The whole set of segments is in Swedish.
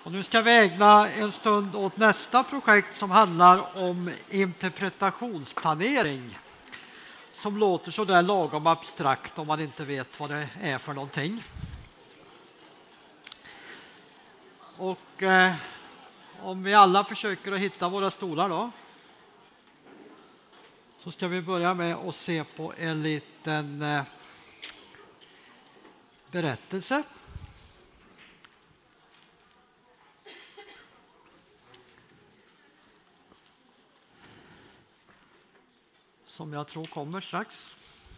Och nu ska vi ägna en stund åt nästa projekt som handlar om interpretationsplanering. Som låter så där lagom abstrakt om man inte vet vad det är för någonting. Och om vi alla försöker att hitta våra stolar då. Så ska vi börja med att se på en liten berättelse. Som jag tror kommer strax.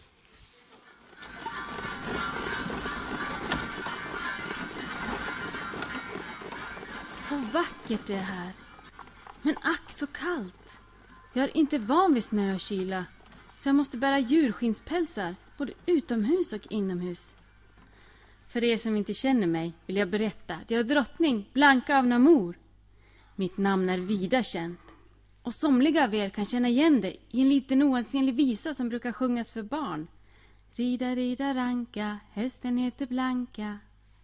Så vackert det är här. Men ack så kallt. Jag är inte van vid snö och kyla. Så jag måste bära djurskinnspälsar både utomhus och inomhus. För er som inte känner mig vill jag berätta att jag är drottning Blanka av Namur. Mitt namn är vida känt. Och somliga av er kan känna igen det i en liten oansenlig visa som brukar sjungas för barn. Rida, rida, ranka, hästen heter Blanka.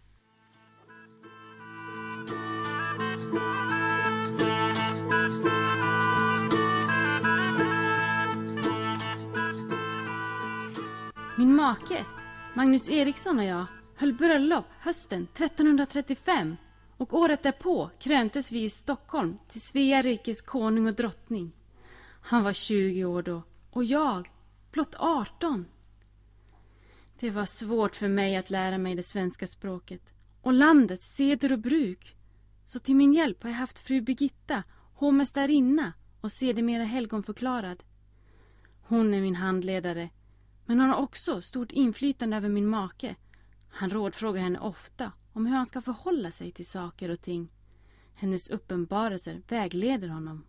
Min make, Magnus Eriksson och jag höll bröllop hösten 1335 och året därpå kröntes vi i Stockholm till Svea rikes konung och drottning. Han var 20 år då och jag blott 18. Det var svårt för mig att lära mig det svenska språket och landets seder och bruk. Så till min hjälp har jag haft fru Birgitta, hovmästarinna och sedermera helgonförklarad. Hon är min handledare. Men hon har också stort inflytande över min make. Han rådfrågar henne ofta om hur han ska förhålla sig till saker och ting. Hennes uppenbarelser vägleder honom.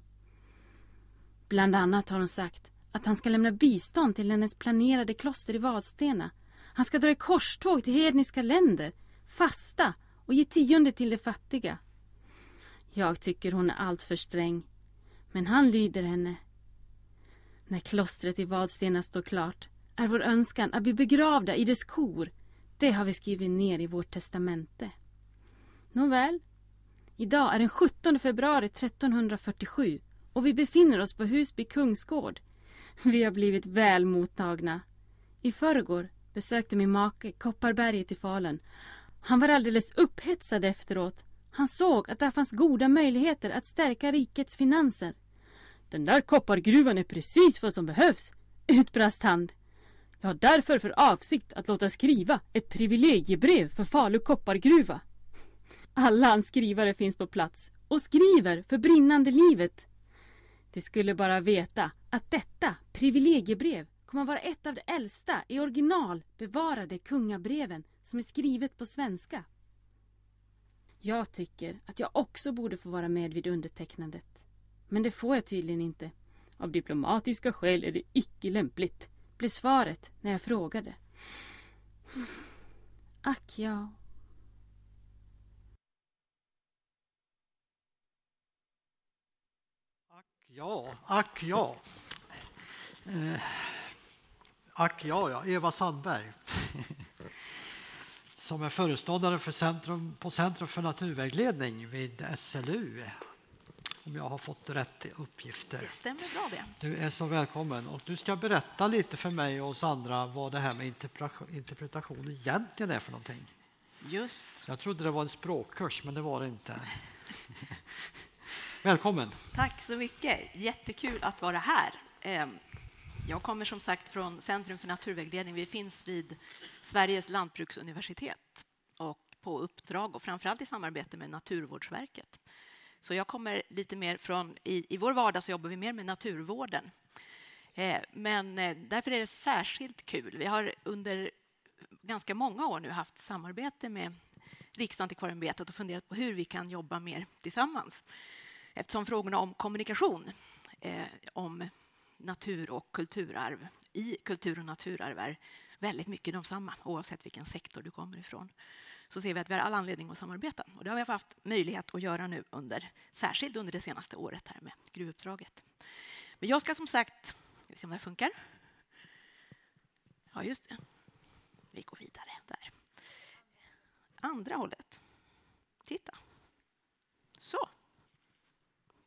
Bland annat har hon sagt att han ska lämna bistånd till hennes planerade kloster i Vadstena. Han ska dra i korståg till hedniska länder, fasta och ge 10 till de fattiga. Jag tycker hon är allt för sträng, men han lyder henne. När klostret i Vadstena står klart är vår önskan att bli begravda i dess kor. Det har vi skrivit ner i vårt testamente. Nåväl, idag är den 17 februari 1347 och vi befinner oss på Husby kungsgård. Vi har blivit väl mottagna. I förrgår besökte min make Kopparberget i Falun. Han var alldeles upphetsad efteråt. Han såg att där fanns goda möjligheter att stärka rikets finanser. Den där koppargruvan är precis vad som behövs, utbrast han. Jag har därför för avsikt att låta skriva ett privilegiebrev för Falu koppargruva. Alla hans skrivare finns på plats och skriver för brinnande livet. De skulle bara veta att detta privilegiebrev kommer att vara ett av de äldsta i original bevarade kungabreven som är skrivet på svenska. Jag tycker att jag också borde få vara med vid undertecknandet. Men det får jag tydligen inte. Av diplomatiska skäl är det icke lämpligt, blev svaret när jag frågade. Ack ja. Ack ja. Ack ja, Eva Sandberg. Som är föreståndare för Centrum för naturvägledning vid SLU. Om jag har fått rätt uppgifter. Det stämmer bra det. Du är så välkommen och du ska berätta lite för mig och oss andra vad det här med interpretation egentligen är för någonting. Just. Jag trodde det var en språkkurs men det var det inte. Välkommen. Tack så mycket. Jättekul att vara här. Jag kommer som sagt från Centrum för naturvägledning. Vi finns vid Sveriges lantbruksuniversitet och på uppdrag och framförallt i samarbete med Naturvårdsverket. Så jag kommer lite mer från, i vår vardag så jobbar vi mer med naturvården. Men därför är det särskilt kul. Vi har under ganska många år nu haft samarbete med Riksantikvarieämbetet och funderat på hur vi kan jobba mer tillsammans. Eftersom frågorna om kommunikation, om natur och kulturarv i kultur- och naturarv är väldigt mycket de samma oavsett vilken sektor du kommer ifrån. Så ser vi att vi har all anledning att samarbeta. Och det har vi haft möjlighet att göra nu särskilt under det senaste året här med gruvuppdraget. Men jag ska som sagt, ska vi se om det här funkar. Ja, just det. Vi går vidare där. Andra hållet. Titta.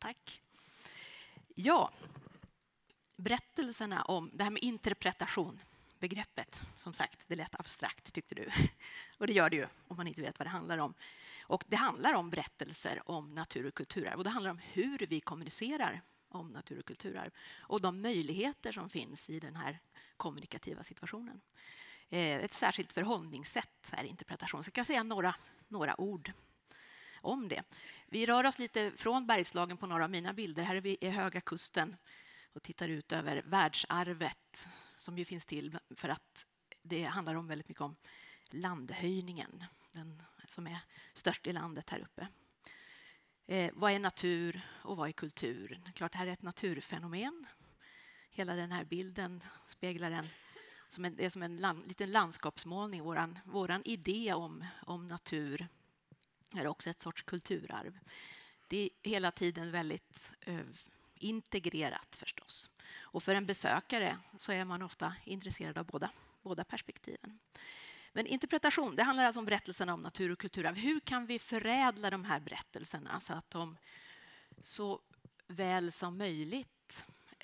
Tack. Ja, berättelserna om det här med interpretation, begreppet, som sagt, det lät abstrakt tyckte du. Och det gör det ju om man inte vet vad det handlar om. Och det handlar om berättelser om natur- och kulturarv. Och det handlar om hur vi kommunicerar om natur- och kulturarv. Och de möjligheter som finns i den här kommunikativa situationen. Ett särskilt förhållningssätt är interpretation. Så jag kan säga några ord om det. Vi rör oss lite från Bergslagen på några av mina bilder. Här är vi i Höga kusten och tittar ut över världsarvet som ju finns till för att det handlar om väldigt mycket om landhöjningen, den som är störst i landet här uppe. Vad är natur och vad är kultur? Klart, det här är ett naturfenomen. Hela den här bilden speglar det är som en liten landskapsmålning. Våran idé om natur är också ett sorts kulturarv. Det är hela tiden väldigt integrerat förstås. Och för en besökare så är man ofta intresserad av båda perspektiven. Men interpretation, det handlar alltså om berättelserna om natur och kulturarv. Hur kan vi förädla de här berättelserna så att de så väl som möjligt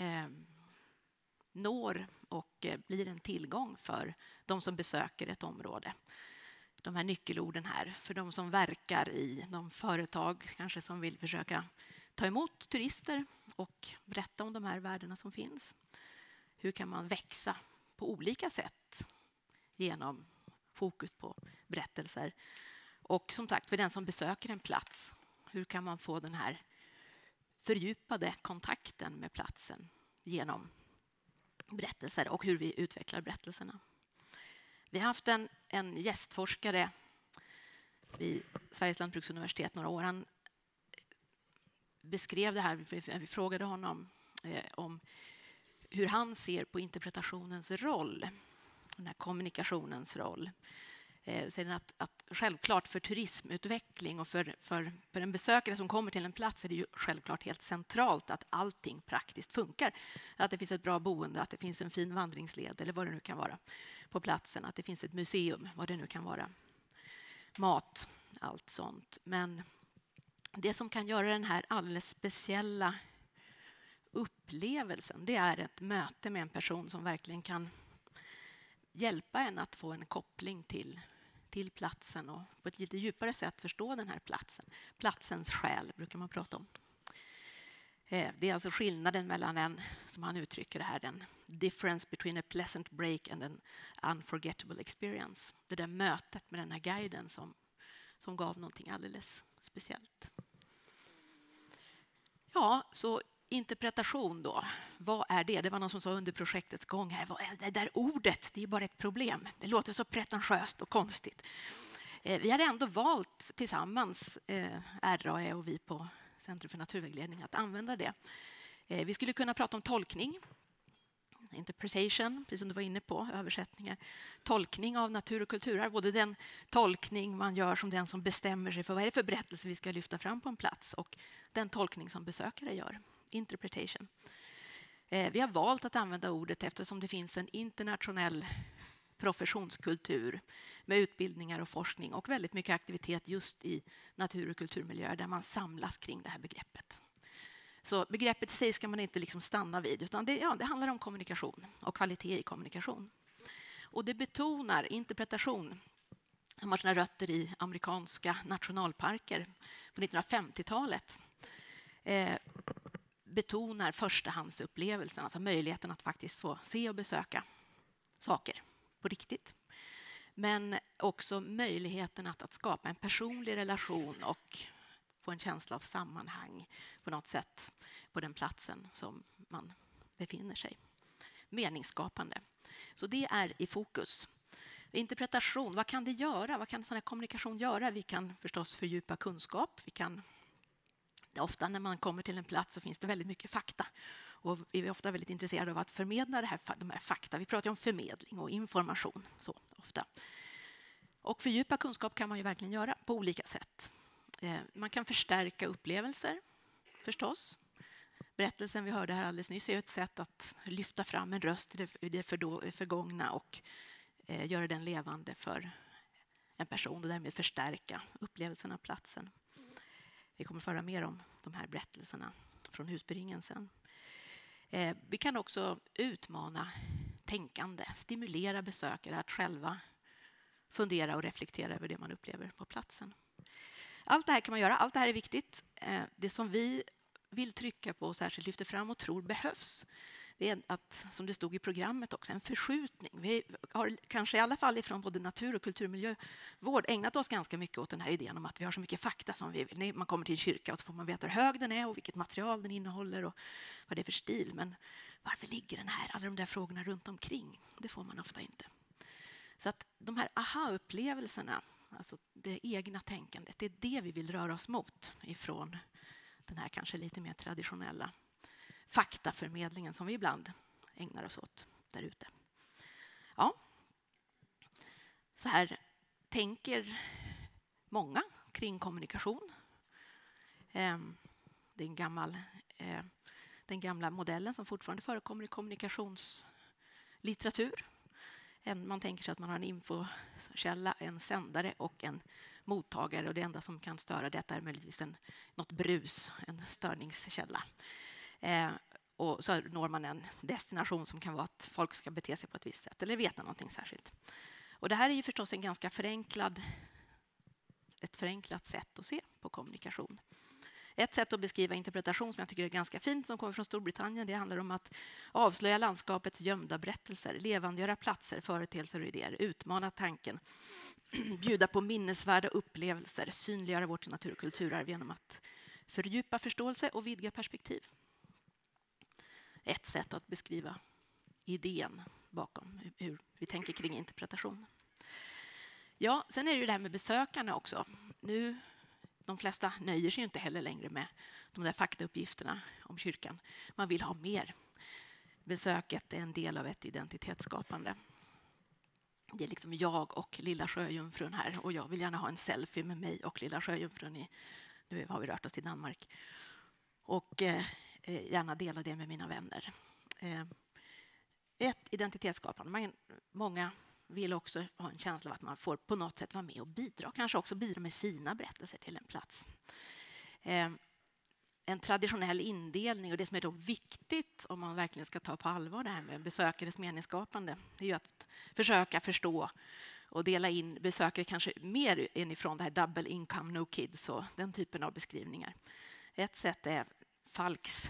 når och blir en tillgång för de som besöker ett område? De här nyckelorden här, för de som verkar i de företag kanske som vill försöka ta emot turister och berätta om de här värdena som finns. Hur kan man växa på olika sätt genom fokus på berättelser? Och som sagt, för den som besöker en plats, hur kan man få den här fördjupade kontakten med platsen genom berättelser och hur vi utvecklar berättelserna? Vi har haft en gästforskare vid Sveriges lantbruksuniversitet några år. Han beskrev det här, vi frågade honom om hur han ser på interpretationens roll, den här kommunikationens roll. Så att självklart för turismutveckling och för en besökare som kommer till en plats är det ju självklart helt centralt att allting praktiskt funkar. Att det finns ett bra boende, att det finns en fin vandringsled eller vad det nu kan vara på platsen, att det finns ett museum, vad det nu kan vara. Mat, allt sånt. Men det som kan göra den här alldeles speciella upplevelsen, det är ett möte med en person som verkligen kan hjälpa en att få en koppling till platsen och på ett lite djupare sätt förstå den här platsen. Platsens själ brukar man prata om. Det är alltså skillnaden mellan som han uttrycker det här, den difference between a pleasant break and an unforgettable experience. Det där mötet med den här guiden som gav någonting alldeles speciellt. Ja, så interpretation då. Vad är det? Det var någon som sa under projektets gång här. Vad är det där ordet? Det är bara ett problem. Det låter så pretentiöst och konstigt. Vi har ändå valt tillsammans, RAE och vi på Centrum för naturvägledning, att använda det. Vi skulle kunna prata om tolkning. Interpretation, precis som du var inne på, översättningar. Tolkning av natur- och kulturarv. Både den tolkning man gör som den som bestämmer sig för vad är det för berättelse vi ska lyfta fram på en plats och den tolkning som besökare gör. Interpretation. Vi har valt att använda ordet eftersom det finns en internationell professionskultur med utbildningar och forskning och väldigt mycket aktivitet just i natur- och kulturmiljöer där man samlas kring det här begreppet. Så begreppet i sig ska man inte liksom stanna vid, utan det handlar om kommunikation och kvalitet i kommunikation. Och det betonar interpretation som har sina rötter i amerikanska nationalparker på 1950-talet. Betonar förstahandsupplevelsen, alltså möjligheten att faktiskt få se och besöka saker på riktigt. Men också möjligheten att skapa en personlig relation och få en känsla av sammanhang på något sätt på den platsen som man befinner sig. Meningsskapande. Så det är i fokus. Interpretation, vad kan det göra? Vad kan sån här kommunikation göra? Vi kan förstås fördjupa kunskap. Ofta när man kommer till en plats så finns det väldigt mycket fakta. Och vi är ofta väldigt intresserade av att förmedla de här fakta. Vi pratar om förmedling och information så ofta. Och fördjupa kunskap kan man ju verkligen göra på olika sätt. Man kan förstärka upplevelser, förstås. Berättelsen vi hörde här alldeles nyss är ett sätt att lyfta fram en röst i det förgångna och göra den levande för en person och därmed förstärka upplevelsen av platsen. Vi kommer att föra mer om de här berättelserna från Husbyringen sen. Vi kan också utmana tänkande, stimulera besökare att själva fundera och reflektera över det man upplever på platsen. Allt det här kan man göra, allt det här är viktigt. Det som vi vill trycka på och särskilt lyfter fram och tror behövs, det är att, som det stod i programmet också, en förskjutning. Vi har kanske i alla fall ifrån både natur- och kulturmiljövård ägnat oss ganska mycket åt den här idén om att vi har så mycket fakta som vi vill. Man kommer till en kyrka och så får man veta hur hög den är och vilket material den innehåller och vad det är för stil. Men varför ligger den här? Alla de där frågorna runt omkring, det får man ofta inte. Så att de här aha-upplevelserna, alltså det egna tänkandet, det är det vi vill röra oss mot ifrån den här kanske lite mer traditionella faktaförmedlingen som vi ibland ägnar oss åt där ute. Ja, så här tänker många kring kommunikation. Den gamla modellen som fortfarande förekommer i kommunikationslitteratur. Man tänker sig att man har en infokälla, en sändare och en mottagare och det enda som kan störa detta är möjligtvis något brus, en störningskälla. Och så når man en destination som kan vara att folk ska bete sig på ett visst sätt eller veta någonting särskilt. Och det här är ju förstås en ganska ett förenklat sätt att se på kommunikation. Ett sätt att beskriva interpretation som jag tycker är ganska fint som kommer från Storbritannien, det handlar om att avslöja landskapets gömda berättelser, levandegöra platser, företeelser och idéer, utmana tanken, bjuda på minnesvärda upplevelser, synliggöra vårt natur- och kulturarv genom att fördjupa förståelse och vidga perspektiv. Ett sätt att beskriva idén bakom hur vi tänker kring interpretation. Ja, sen är det ju det här med besökarna också. De flesta nöjer sig inte heller längre med de där faktauppgifterna om kyrkan. Man vill ha mer. Besöket är en del av ett identitetsskapande. Det är liksom jag och lilla sjöjungfrun här och jag vill gärna ha en selfie med mig och lilla sjöjungfrun. Nu har vi rört oss till Danmark. Och gärna dela det med mina vänner. Ett identitetsskapande. Många vill också ha en känsla av att man får på något sätt vara med och bidra. Kanske också bidra med sina berättelser till en plats. En traditionell indelning och det som är då viktigt om man verkligen ska ta på allvar det här med besökares meningsskapande, det är ju att försöka förstå och dela in besökare kanske mer inifrån det här double income no kids och den typen av beskrivningar. Ett sätt är Falks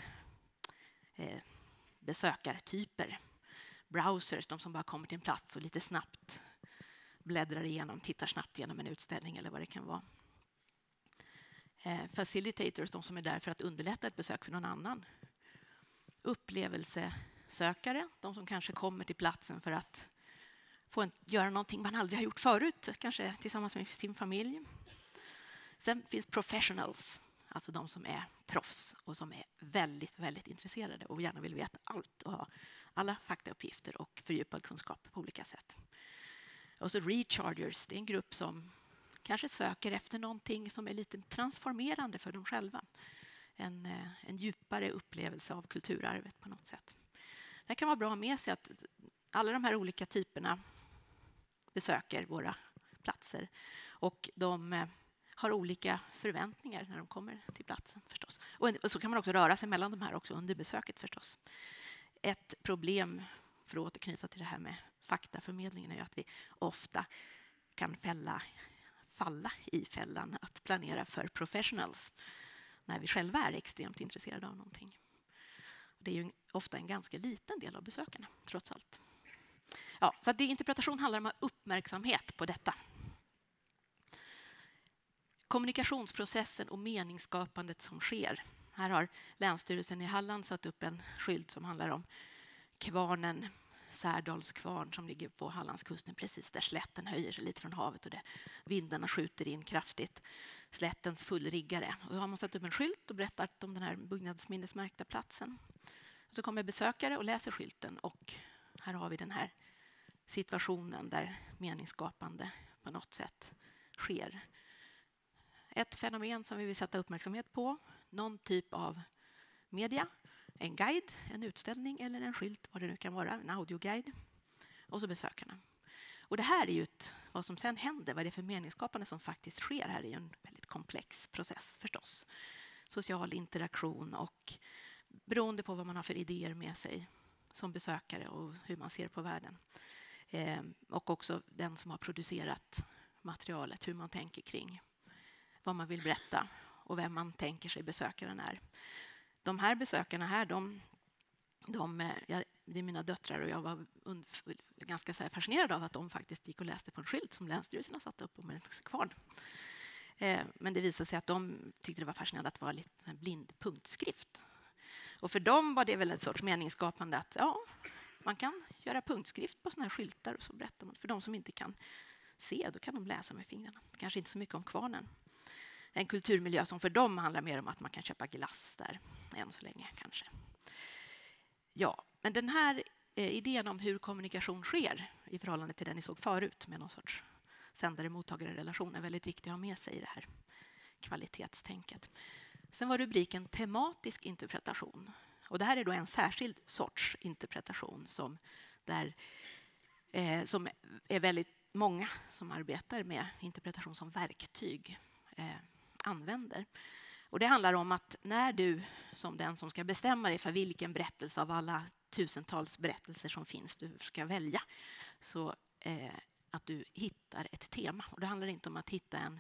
besökartyper. Browsers, de som bara kommer till en plats och lite snabbt bläddrar igenom, tittar snabbt genom en utställning eller vad det kan vara. Facilitators, de som är där för att underlätta ett besök för någon annan. Upplevelsesökare, de som kanske kommer till platsen för att göra någonting man aldrig har gjort förut, kanske tillsammans med sin familj. Sen finns professionals, alltså de som är proffs och som är väldigt, väldigt intresserade och gärna vill veta allt och ha alla faktauppgifter och fördjupad kunskap på olika sätt. Och så rechargers, det är en grupp som kanske söker efter någonting som är lite transformerande för dem själva. En djupare upplevelse av kulturarvet på något sätt. Det kan vara bra att ha med sig att alla de här olika typerna besöker våra platser och de har olika förväntningar när de kommer till platsen förstås. Och så kan man också röra sig mellan de här också under besöket förstås. Ett problem, för att återknyta till det här med faktaförmedlingen, är ju att vi ofta kan falla i fällan att planera för professionals när vi själva är extremt intresserade av någonting. Det är ju ofta en ganska liten del av besökarna, trots allt. Ja, så att interpretation handlar om uppmärksamhet på detta. Kommunikationsprocessen och meningsskapandet som sker. Här har Länsstyrelsen i Halland satt upp en skylt som handlar om kvarnen, Särdalskvarn som ligger på Hallandskusten precis där slätten höjer sig lite från havet och vindarna skjuter in kraftigt. Slättens fullriggare. Och då har man satt upp en skylt och berättat om den här byggnadsminnesmärkta platsen. Och så kommer besökare och läser skylten och här har vi den här situationen där meningsskapande på något sätt sker. Ett fenomen som vi vill sätta uppmärksamhet på, någon typ av media, en guide, en utställning eller en skylt, vad det nu kan vara, en audioguide och så besökarna. Och det här är ju vad som sen händer, vad det är för meningsskapande som faktiskt sker här är ju en väldigt komplex process förstås. Social interaktion och beroende på vad man har för idéer med sig som besökare och hur man ser på världen. Och också den som har producerat materialet, hur man tänker kring vad man vill berätta och vem man tänker sig besökaren är. De här besökarna här, det är mina döttrar och jag var ganska så här fascinerad av att de faktiskt gick och läste på en skylt som Länsstyrelsen har satt upp om en kvarn. Men det visade sig att de tyckte det var fascinerande att det var lite blind punktskrift. Och för dem var det väl ett sorts meningsskapande att man kan göra punktskrift på såna här skyltar och så berättar man. För de som inte kan se, då kan de läsa med fingrarna. Kanske inte så mycket om kvarnen. En kulturmiljö som för dem handlar mer om att man kan köpa glass där än så länge kanske. Ja, men den här idén om hur kommunikation sker i förhållande till den ni såg förut med någon sorts sändare-mottagare-relation är väldigt viktig att ha med sig i det här kvalitetstänket. Sen var rubriken tematisk interpretation. Och det här är då en särskild sorts interpretation som är väldigt många som arbetar med interpretation som verktyg använder. Och det handlar om att när du som den som ska bestämma dig för vilken berättelse av alla tusentals berättelser som finns du ska välja, så att du hittar ett tema. Och det handlar inte om att hitta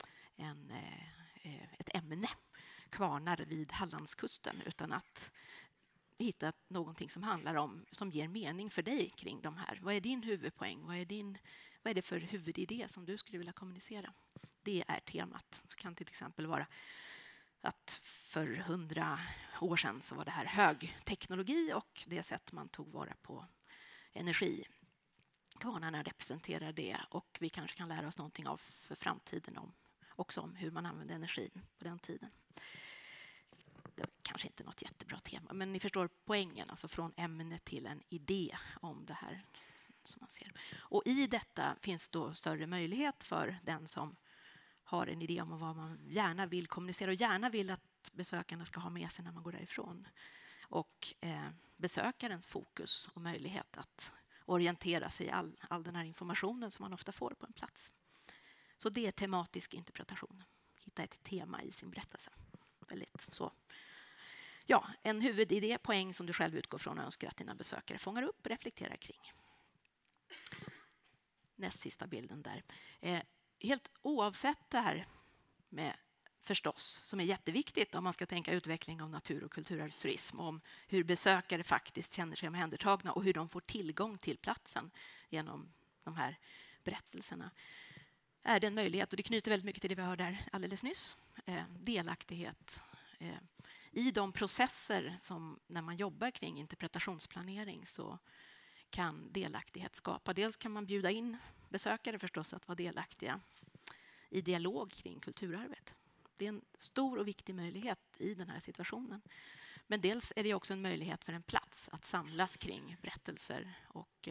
ett ämne, kvarnar vid Hallandskusten, utan att hitta någonting som handlar om, som ger mening för dig kring de här. Vad är din huvudpoäng? Vad är det för huvudidé som du skulle vilja kommunicera? Det är temat. Det kan till exempel vara att för 100 år sedan så var det här högteknologi och det sätt man tog vara på energi. Kvarnarna representerar det och vi kanske kan lära oss någonting av för framtiden också om hur man använde energin på den tiden. Det är kanske inte något jättebra tema, men ni förstår poängen, alltså från ämne till en idé om det här som man ser. Och i detta finns då större möjlighet för den som har en idé om vad man gärna vill kommunicera och gärna vill att besökarna ska ha med sig när man går därifrån. Och besökarens fokus och möjlighet att orientera sig i all den här informationen som man ofta får på en plats. Så det är tematisk interpretation. Hitta ett tema i sin berättelse. Väldigt så. Ja, en huvudidé, poäng som du själv utgår från och önskar att dina besökare fångar upp och reflekterar kring. Näst sista bilden där. Helt oavsett det här med förstås, som är jätteviktigt om man ska tänka utveckling av natur- och kulturarvsturism, om hur besökare faktiskt känner sig omhändertagna och hur de får tillgång till platsen genom de här berättelserna. Är det en möjlighet, och det knyter väldigt mycket till det vi hörde där alldeles nyss, delaktighet i de processer som när man jobbar kring interpretationsplanering så kan delaktighet skapa. Dels kan man bjuda in besökare förstås att vara delaktiga i dialog kring kulturarvet. Det är en stor och viktig möjlighet i den här situationen. Men dels är det också en möjlighet för en plats att samlas kring berättelser och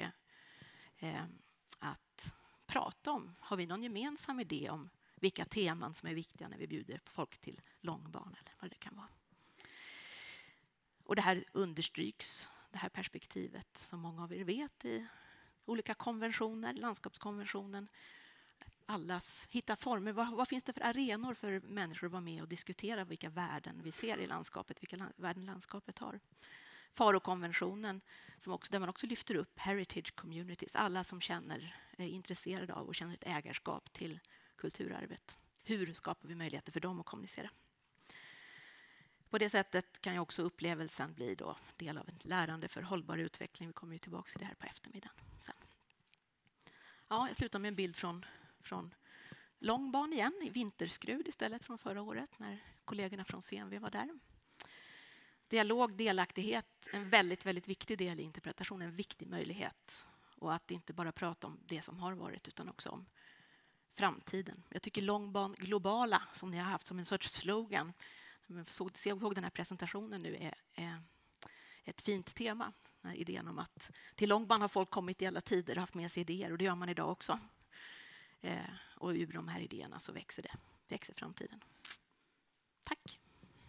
att prata om. Har vi någon gemensam idé om vilka teman som är viktiga när vi bjuder folk till långban eller vad det kan vara? Och det här understryks, det här perspektivet som många av er vet i olika konventioner, landskapskonventionen. Allas hitta former. Vad finns det för arenor för människor att vara med och diskutera vilka värden vi ser i landskapet, vilka värden landskapet har. Faro-konventionen där man också lyfter upp heritage communities, alla som är intresserade av och känner ett ägarskap till kulturarvet. Hur skapar vi möjligheter för dem att kommunicera? På det sättet kan ju också upplevelsen bli då del av ett lärande för hållbar utveckling. Vi kommer ju tillbaka till det här på eftermiddagen sen. Ja, jag slutar med en bild från långban igen i Vinterskrud istället från förra året när kollegorna från CNV var där. Dialog, delaktighet, en väldigt, väldigt viktig del i interpretationen, en viktig möjlighet. Och att inte bara prata om det som har varit utan också om framtiden. Jag tycker långban globala som ni har haft som en sorts slogan. Jag såg den här presentationen nu är ett fint tema. Den här idén om att till långban har folk kommit i alla tider och haft med sig idéer och det gör man idag också. Och ur de här idéerna så växer framtiden. Tack.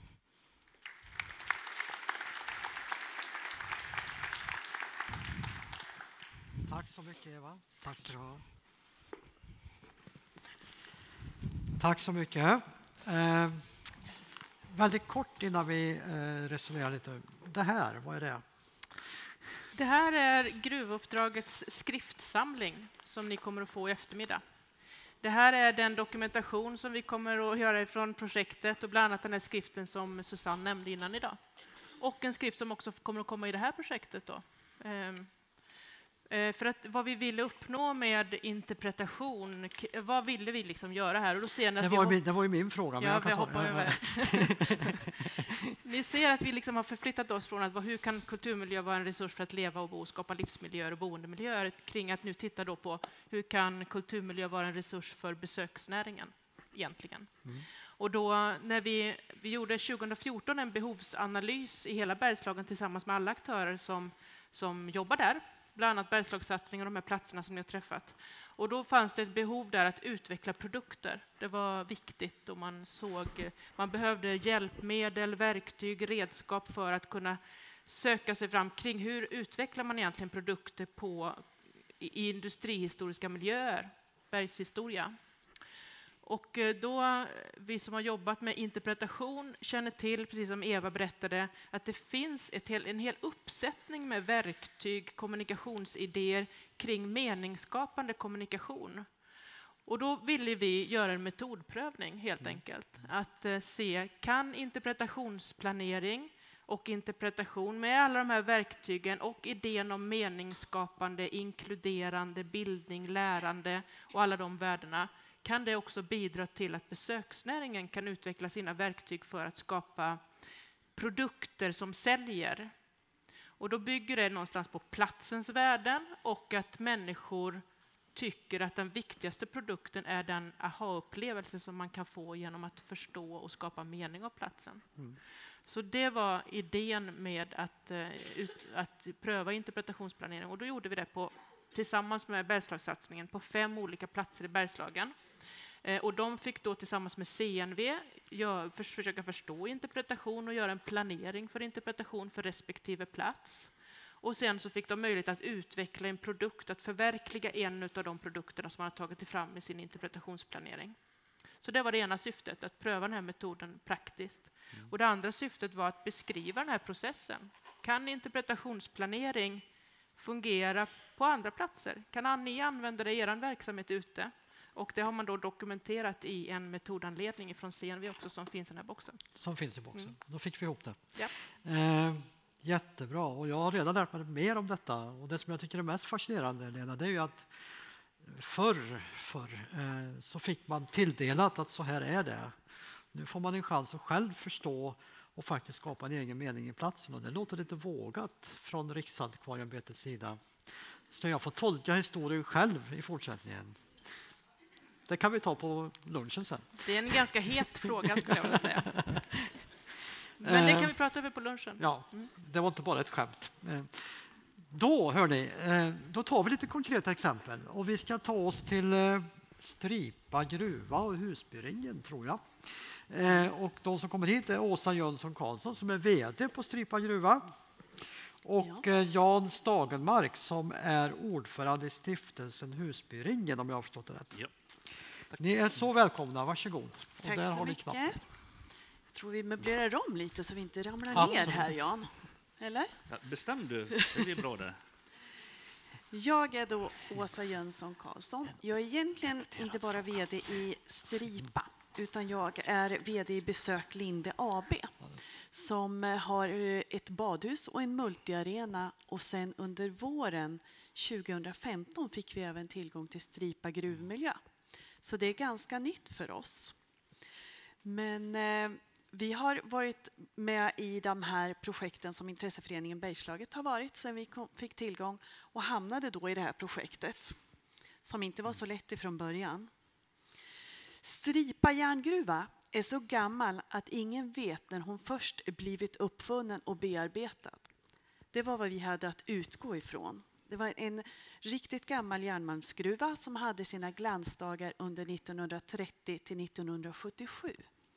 Tack så mycket Eva. Tack ska du ha. Tack så mycket. väldigt kort innan vi resonerar lite. Det här, vad är det? Det här är gruvuppdragets skriftsamling som ni kommer att få i eftermiddag. Det här är den dokumentation som vi kommer att göra från projektet och bland annat den här skriften som Susanne nämnde innan idag. Och en skrift som också kommer att komma i det här projektet då. För att vad vi ville uppnå med interpretation, vad ville vi liksom göra här? Och då ser ni att det var ju min fråga. Men ja, jag hoppar över. Ni ser att vi liksom har förflyttat oss från att hur kan kulturmiljö vara en resurs för att leva och bo och skapa livsmiljöer och boendemiljöer kring att nu titta då på hur kan kulturmiljö vara en resurs för besöksnäringen egentligen. Och då när vi gjorde 2014 en behovsanalys i hela Bergslagen tillsammans med alla aktörer som jobbar där, bland annat Bergslagssatsningen och de här platserna som ni har träffat. Och då fanns det ett behov där att utveckla produkter. Det var viktigt och man behövde hjälpmedel, verktyg, redskap för att kunna söka sig fram kring hur utvecklar man egentligen produkter i industrihistoriska miljöer, bergshistoria. Och då, vi som har jobbat med interpretation känner till, precis som Eva berättade, att det finns en hel uppsättning med verktyg, kommunikationsidéer kring meningsskapande kommunikation. Och då ville vi göra en metodprövning helt enkelt. Att se, kan interpretationsplanering och interpretation med alla de här verktygen och idén om meningsskapande, inkluderande, bildning, lärande och alla de värdena, kan det också bidra till att besöksnäringen kan utveckla sina verktyg för att skapa produkter som säljer. Och då bygger det någonstans på platsens värden och att människor tycker att den viktigaste produkten är den aha-upplevelse som man kan få genom att förstå och skapa mening av platsen. Så det var idén med att pröva interpretationsplanering. Och då gjorde vi det tillsammans med Bergslagssatsningen på 5 olika platser i Bergslagen. Och de fick då tillsammans med CNV försöka förstå interpretation och göra en planering för interpretation för respektive plats. Och sen så fick de möjlighet att utveckla en produkt, att förverkliga en av de produkterna som man har tagit fram i sin interpretationsplanering. Så det var det ena syftet, att pröva den här metoden praktiskt. Och det andra syftet var att beskriva den här processen. Kan interpretationsplanering fungera på andra platser? Kan ni använda det i er verksamhet ute? Och det har man då dokumenterat i en metodanledning från CNV också som finns i den här boxen. Som finns i boxen. Då fick vi ihop det. Ja. Jättebra. Och jag har redan lärt mig mer om detta. Och det som jag tycker är mest fascinerande, Lena, det är ju att förr så fick man tilldelat att så här är det. Nu får man en chans att själv förstå och faktiskt skapa en egen mening i platsen. Och det låter lite vågat från Riksantikvarieämbetets sida. Så jag får tolka historien själv i fortsättningen. Det kan vi ta på lunchen sen. Det är en ganska het fråga skulle jag vilja säga. Men det kan vi prata över på lunchen. Ja, det var inte bara ett skämt. Då, hörni, då tar vi lite konkreta exempel. Och vi ska ta oss till Stripa gruva och Husbyringen, tror jag. Och de som kommer hit är Åsa Jönsson Karlsson som är vd på Stripa gruva. Och Jan Stagenmark som är ordförande i stiftelsen Husbyringen, om jag har förstått det rätt. Ja. Ni är så välkomna, varsågod. Tack och där så har ni mycket. knappen. Jag tror vi möblerar om lite så vi inte ramlar ner här, Jan. Eller? Ja, bestäm du, det blir bra det. Jag är då Åsa Jönsson Karlsson. Jag är egentligen inte bara vd i Stripa, utan jag är vd i Besök Linde AB som har ett badhus och en multiarena, och sen under våren 2015 fick vi även tillgång till Stripa gruvmiljö. Så det är ganska nytt för oss. Men vi har varit med i de här projekten som Intresseföreningen Bergslaget har varit sedan vi fick tillgång och hamnade då i det här projektet som inte var så lätt ifrån början. Stripa järngruva är så gammal att ingen vet när hon först blivit uppfunnen och bearbetad. Det var vad vi hade att utgå ifrån. Det var en riktigt gammal järnmalmsgruva som hade sina glansdagar under 1930 till 1977.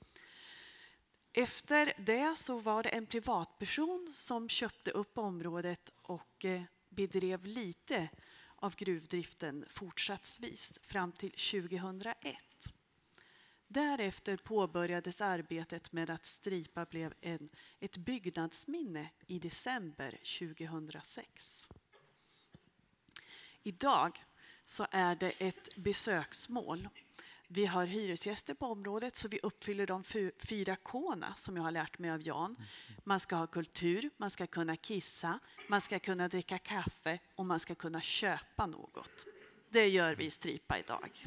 Efter det så var det en privatperson som köpte upp området och bedrev lite av gruvdriften fortsatsvis fram till 2001. Därefter påbörjades arbetet med att Stripa blev ett byggnadsminne i december 2006. Idag så är det ett besöksmål. Vi har hyresgäster på området så vi uppfyller de 4 K:na som jag har lärt mig av Jan. Man ska ha kultur, man ska kunna kissa, man ska kunna dricka kaffe och man ska kunna köpa något. Det gör vi i Stripa idag.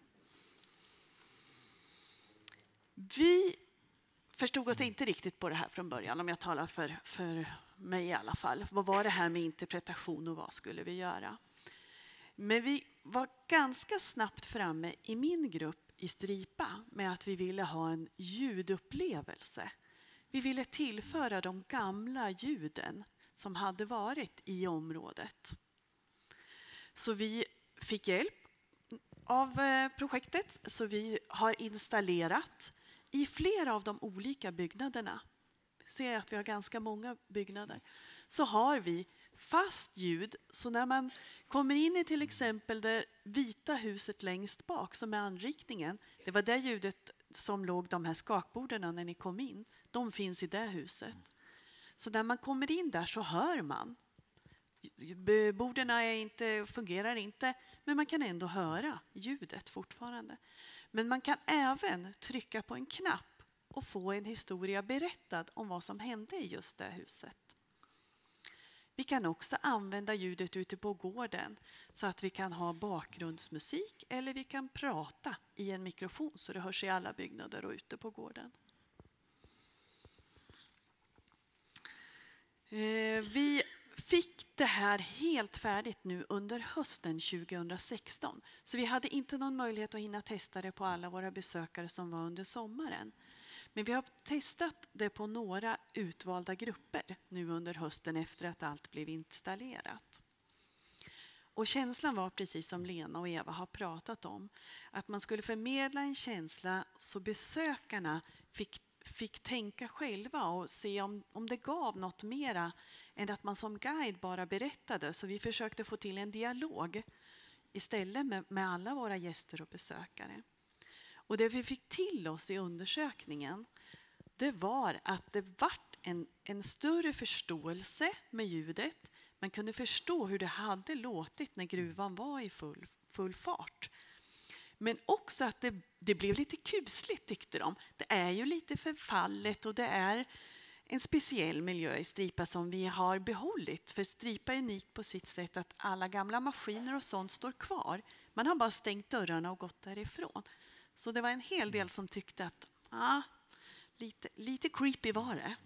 Vi förstod oss inte riktigt på det här från början, om jag talar för mig i alla fall. Vad var det här med interpretation och vad skulle vi göra? Men vi var ganska snabbt framme i min grupp i Stripa med att vi ville ha en ljudupplevelse. Vi ville tillföra de gamla ljuden som hade varit i området. Så vi fick hjälp av projektet, så vi har installerat i flera av de olika byggnaderna. Ser att vi har ganska många byggnader. Så har vi fast ljud, så när man kommer in i till exempel det vita huset längst bak som är anrikningen, det var det ljudet som låg de här skakborden när ni kom in. De finns i det huset. Så när man kommer in där så hör man. Borden fungerar inte, men man kan ändå höra ljudet fortfarande. Men man kan även trycka på en knapp och få en historia berättad om vad som hände i just det huset. Vi kan också använda ljudet ute på gården så att vi kan ha bakgrundsmusik eller vi kan prata i en mikrofon så det hörs i alla byggnader och ute på gården. Vi fick det här helt färdigt nu under hösten 2016. Så vi hade inte någon möjlighet att hinna testa det på alla våra besökare som var under sommaren. Men vi har testat det på några utvalda grupper nu under hösten efter att allt blev installerat. Och känslan var precis som Lena och Eva har pratat om. Att man skulle förmedla en känsla så besökarna fick tänka själva och se om det gav något mera än att man som guide bara berättade. Så vi försökte få till en dialog istället med alla våra gäster och besökare. Och det vi fick till oss i undersökningen, det var att det vart en större förståelse med ljudet. Man kunde förstå hur det hade låtit när gruvan var i full fart. Men också att det blev lite kusligt tyckte de. Det är ju lite förfallet och det är en speciell miljö i Stripa som vi har behållit. För Stripa är unikt på sitt sätt att alla gamla maskiner och sånt står kvar. Man har bara stängt dörrarna och gått därifrån. Så det var en hel del som tyckte att lite creepy var det.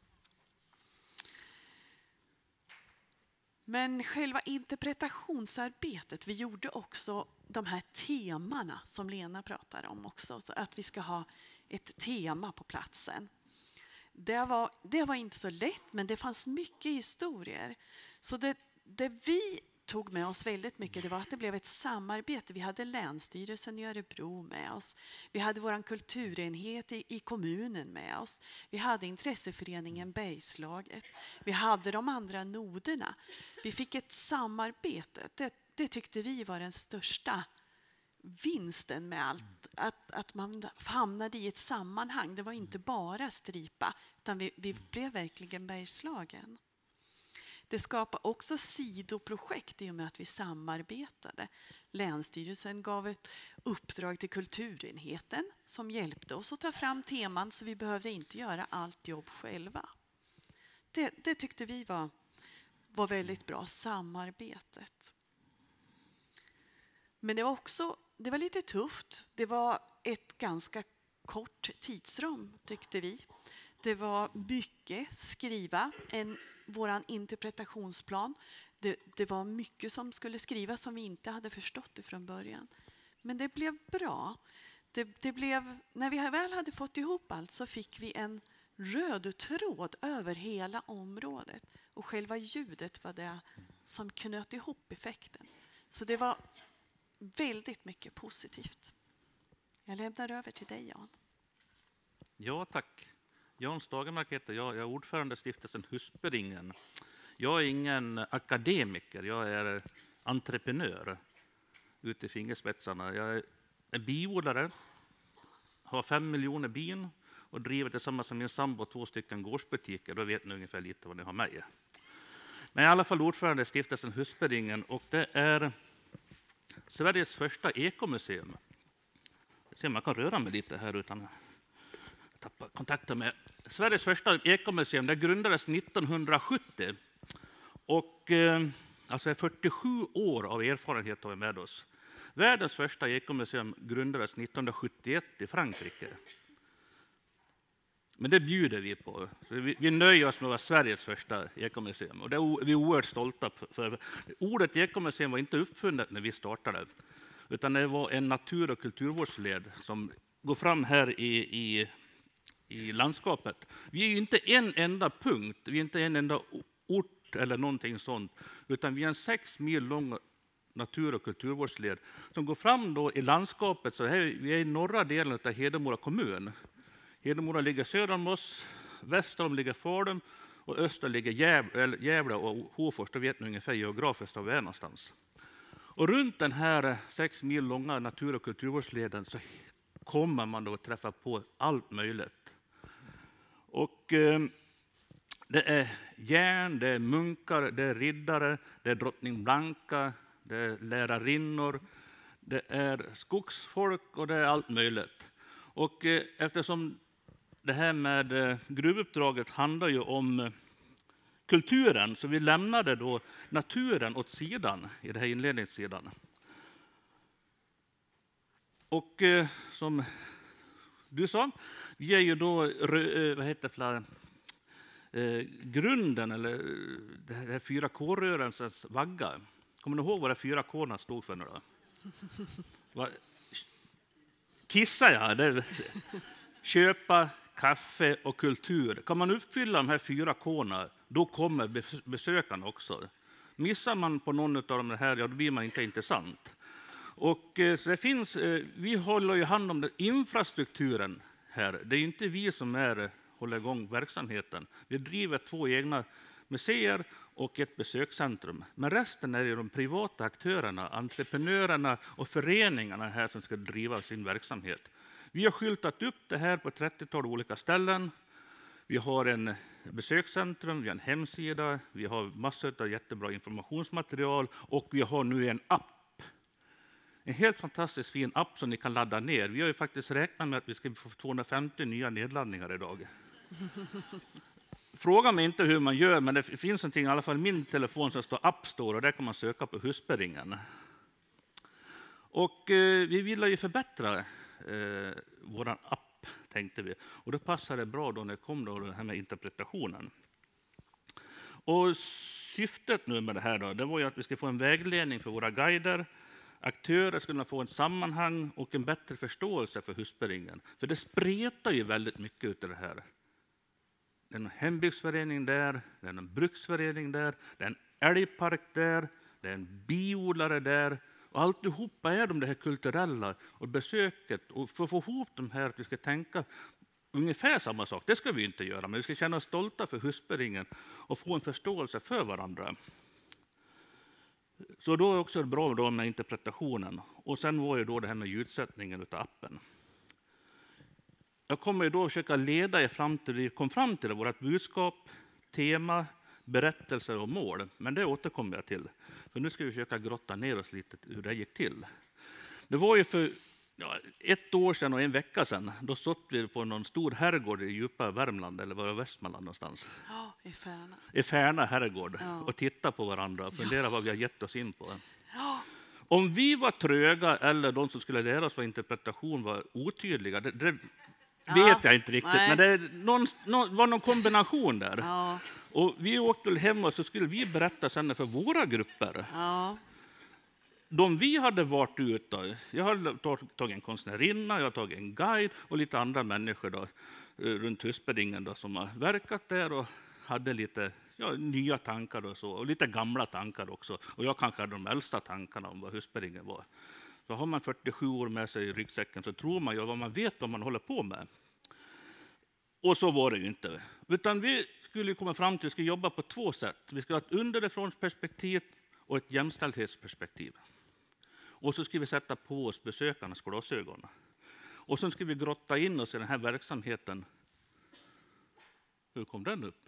Men själva interpretationsarbetet, vi gjorde också de här temana som Lena pratar om också. Så att vi ska ha ett tema på platsen. Det var inte så lätt, men det fanns mycket historier. Så det vi tog med oss väldigt mycket, det var att det blev ett samarbete. Vi hade Länsstyrelsen i Örebro med oss. Vi hade vår kulturenhet i kommunen med oss. Vi hade intresseföreningen Bergslaget. Vi hade de andra noderna. Vi fick ett samarbete. Det tyckte vi var den största vinsten med allt. Att man hamnade i ett sammanhang. Det var inte bara Stripa, utan vi blev verkligen Bergslagen. Det skapade också sidoprojekt i och med att vi samarbetade. Länsstyrelsen gav ett uppdrag till kulturenheten som hjälpte oss att ta fram teman så vi behövde inte göra allt jobb själva. Det tyckte vi var väldigt bra, samarbetet. Men det var lite tufft. Det var ett ganska kort tidsram tyckte vi. Det var mycket skriva våran interpretationsplan. Det var mycket som skulle skrivas som vi inte hade förstått det från början. Men det blev bra. När vi väl hade fått ihop allt så fick vi en röd tråd över hela området. Och själva ljudet var det som knöt ihop effekten. Så det var väldigt mycket positivt. Jag lämnar över till dig, Jan. Ja, tack. Jan Stagemark heter jag. Jag är ordförande i stiftelsen Husberingen. Jag är ingen akademiker. Jag är entreprenör ute i fingerspetsarna. Jag är biodlare. har 5 miljoner bin och driver tillsammans med min sambo 2 stycken gårdsbutiker. Då vet ni ungefär lite vad ni har med. Men i alla fall ordförande i stiftelsen Husbyringen, och det är Sveriges första ekomuseum. Se, man kan röra mig lite här utan att tappa kontakten med. Sveriges första ekomuseum, det grundades 1970 och alltså är 47 år av erfarenhet har vi med oss. Världens första ekomuseum grundades 1971 i Frankrike. Men det bjuder vi på. Så vi nöjer oss med att vara Sveriges första ekomuseum. Och det är vi oerhört stolta för. Ordet ekomuseum var inte uppfunnet när vi startade. Utan det var en natur- och kulturvårdsled som går fram här i landskapet. Vi är ju inte en enda punkt, vi är inte en enda ort eller någonting sånt. Utan vi är en 6 mil lång natur- och kulturvårdsled som går fram då i landskapet. Så här, vi är i norra delen av Hedemora kommun. Hedemora ligger söder om oss, väster om ligger Falun och öster ligger Gävle och Hofors. Då vet ni ungefär geografiskt var vi är någonstans. Och runt den här 6 mil långa natur- och kulturvårdsleden så kommer man då att träffa på allt möjligt. Och det är järn, det är munkar, det är riddare, det är drottning Blanka, det är lärarinnor, det är skogsfolk och det är allt möjligt. Och eftersom det här med gruvuppdraget handlar ju om kulturen, så vi lämnade då naturen åt sidan i det här inledningssidan. Och som du sa, vi är ju då grunden, eller det här 4K-rörelsens vagga. Kommer ni ihåg vad det 4K stod för nu då? Kissa, ja. Det köpa, kaffe och kultur. Kan man uppfylla de här 4K:na, då kommer besökarna också. Missar man på någon av de här, ja, då blir man inte intressant. Och så det finns, vi håller ju hand om infrastrukturen här. Det är inte vi som håller igång verksamheten. Vi driver 2 egna museer och ett besökscentrum. Men resten är ju de privata aktörerna, entreprenörerna och föreningarna här som ska driva sin verksamhet. Vi har skyltat upp det här på 30-tal olika ställen. Vi har en besökscentrum, vi har en hemsida, vi har massor av jättebra informationsmaterial och vi har nu en app. En helt fantastiskt fin app som ni kan ladda ner. Vi har ju faktiskt räknat med att vi ska få 250 nya nedladdningar idag. Fråga mig inte hur man gör, men det finns någonting, i alla fall min telefon som står App Store och där kan man söka på Husbyringen. Och vi vill ju förbättra vår app, tänkte vi. Och då passade det bra då när det kom då det här med interpretationen. Och syftet nu med det här då, det var ju att vi ska få en vägledning för våra guider. Aktörer skulle få en sammanhang och en bättre förståelse för Husbyringen. För det spretar ju väldigt mycket ut i det här. Det är en hembygdsförening där, det är en bruksförening där, det är en älgpark där, det är en biodlare där. Och alltihopa är det här kulturella och besöket. Och för att få ihop de här, att vi ska tänka ungefär samma sak. Det ska vi inte göra, men vi ska känna oss stolta för Husbyringen och få en förståelse för varandra. Så då är det också bra då med interpretationen. Och sen var ju då det här med ljudsättningen av appen. Jag kommer ju då försöka leda er fram till vi kom fram till vårt budskap, tema, berättelser och mål. Men det återkommer jag till. För nu ska vi försöka grotta ner oss lite hur det gick till. Det var ju för 1 år sedan och 1 vecka sedan. Då satt vi på någon stor herrgård i djupa Värmland, eller var det Västmanland någonstans? Ja, i Färna. I Färna herrgård. Ja. Och titta på varandra och fundera vad vi har gett oss in på. Ja. Om vi var tröga eller de som skulle lära oss vad interpretation var otydliga, det vet jag inte riktigt. Nej. Men det var någon kombination där. Ja. Och vi åkte hem och så skulle vi berätta sen för våra grupper. Ja. De vi hade varit ut då, jag hade tagit en konstnärinna, jag har tagit en guide och lite andra människor då, runt Husbyringen då, som har verkat där och hade lite nya tankar och så, och lite gamla tankar också. Och jag kanske hade de äldsta tankarna om vad Husbyringen var. Så har man 47 år med sig i ryggsäcken så tror man ju vad man vet vad man håller på med. Och så var det ju inte. Utan vi skulle komma fram till att vi ska jobba på 2 sätt. Vi ska ha ett underifrånsperspektiv och ett jämställdhetsperspektiv. Och så ska vi sätta på oss besökarnas glasögon. Och sen ska vi grotta in oss i den här verksamheten. Hur kom den upp?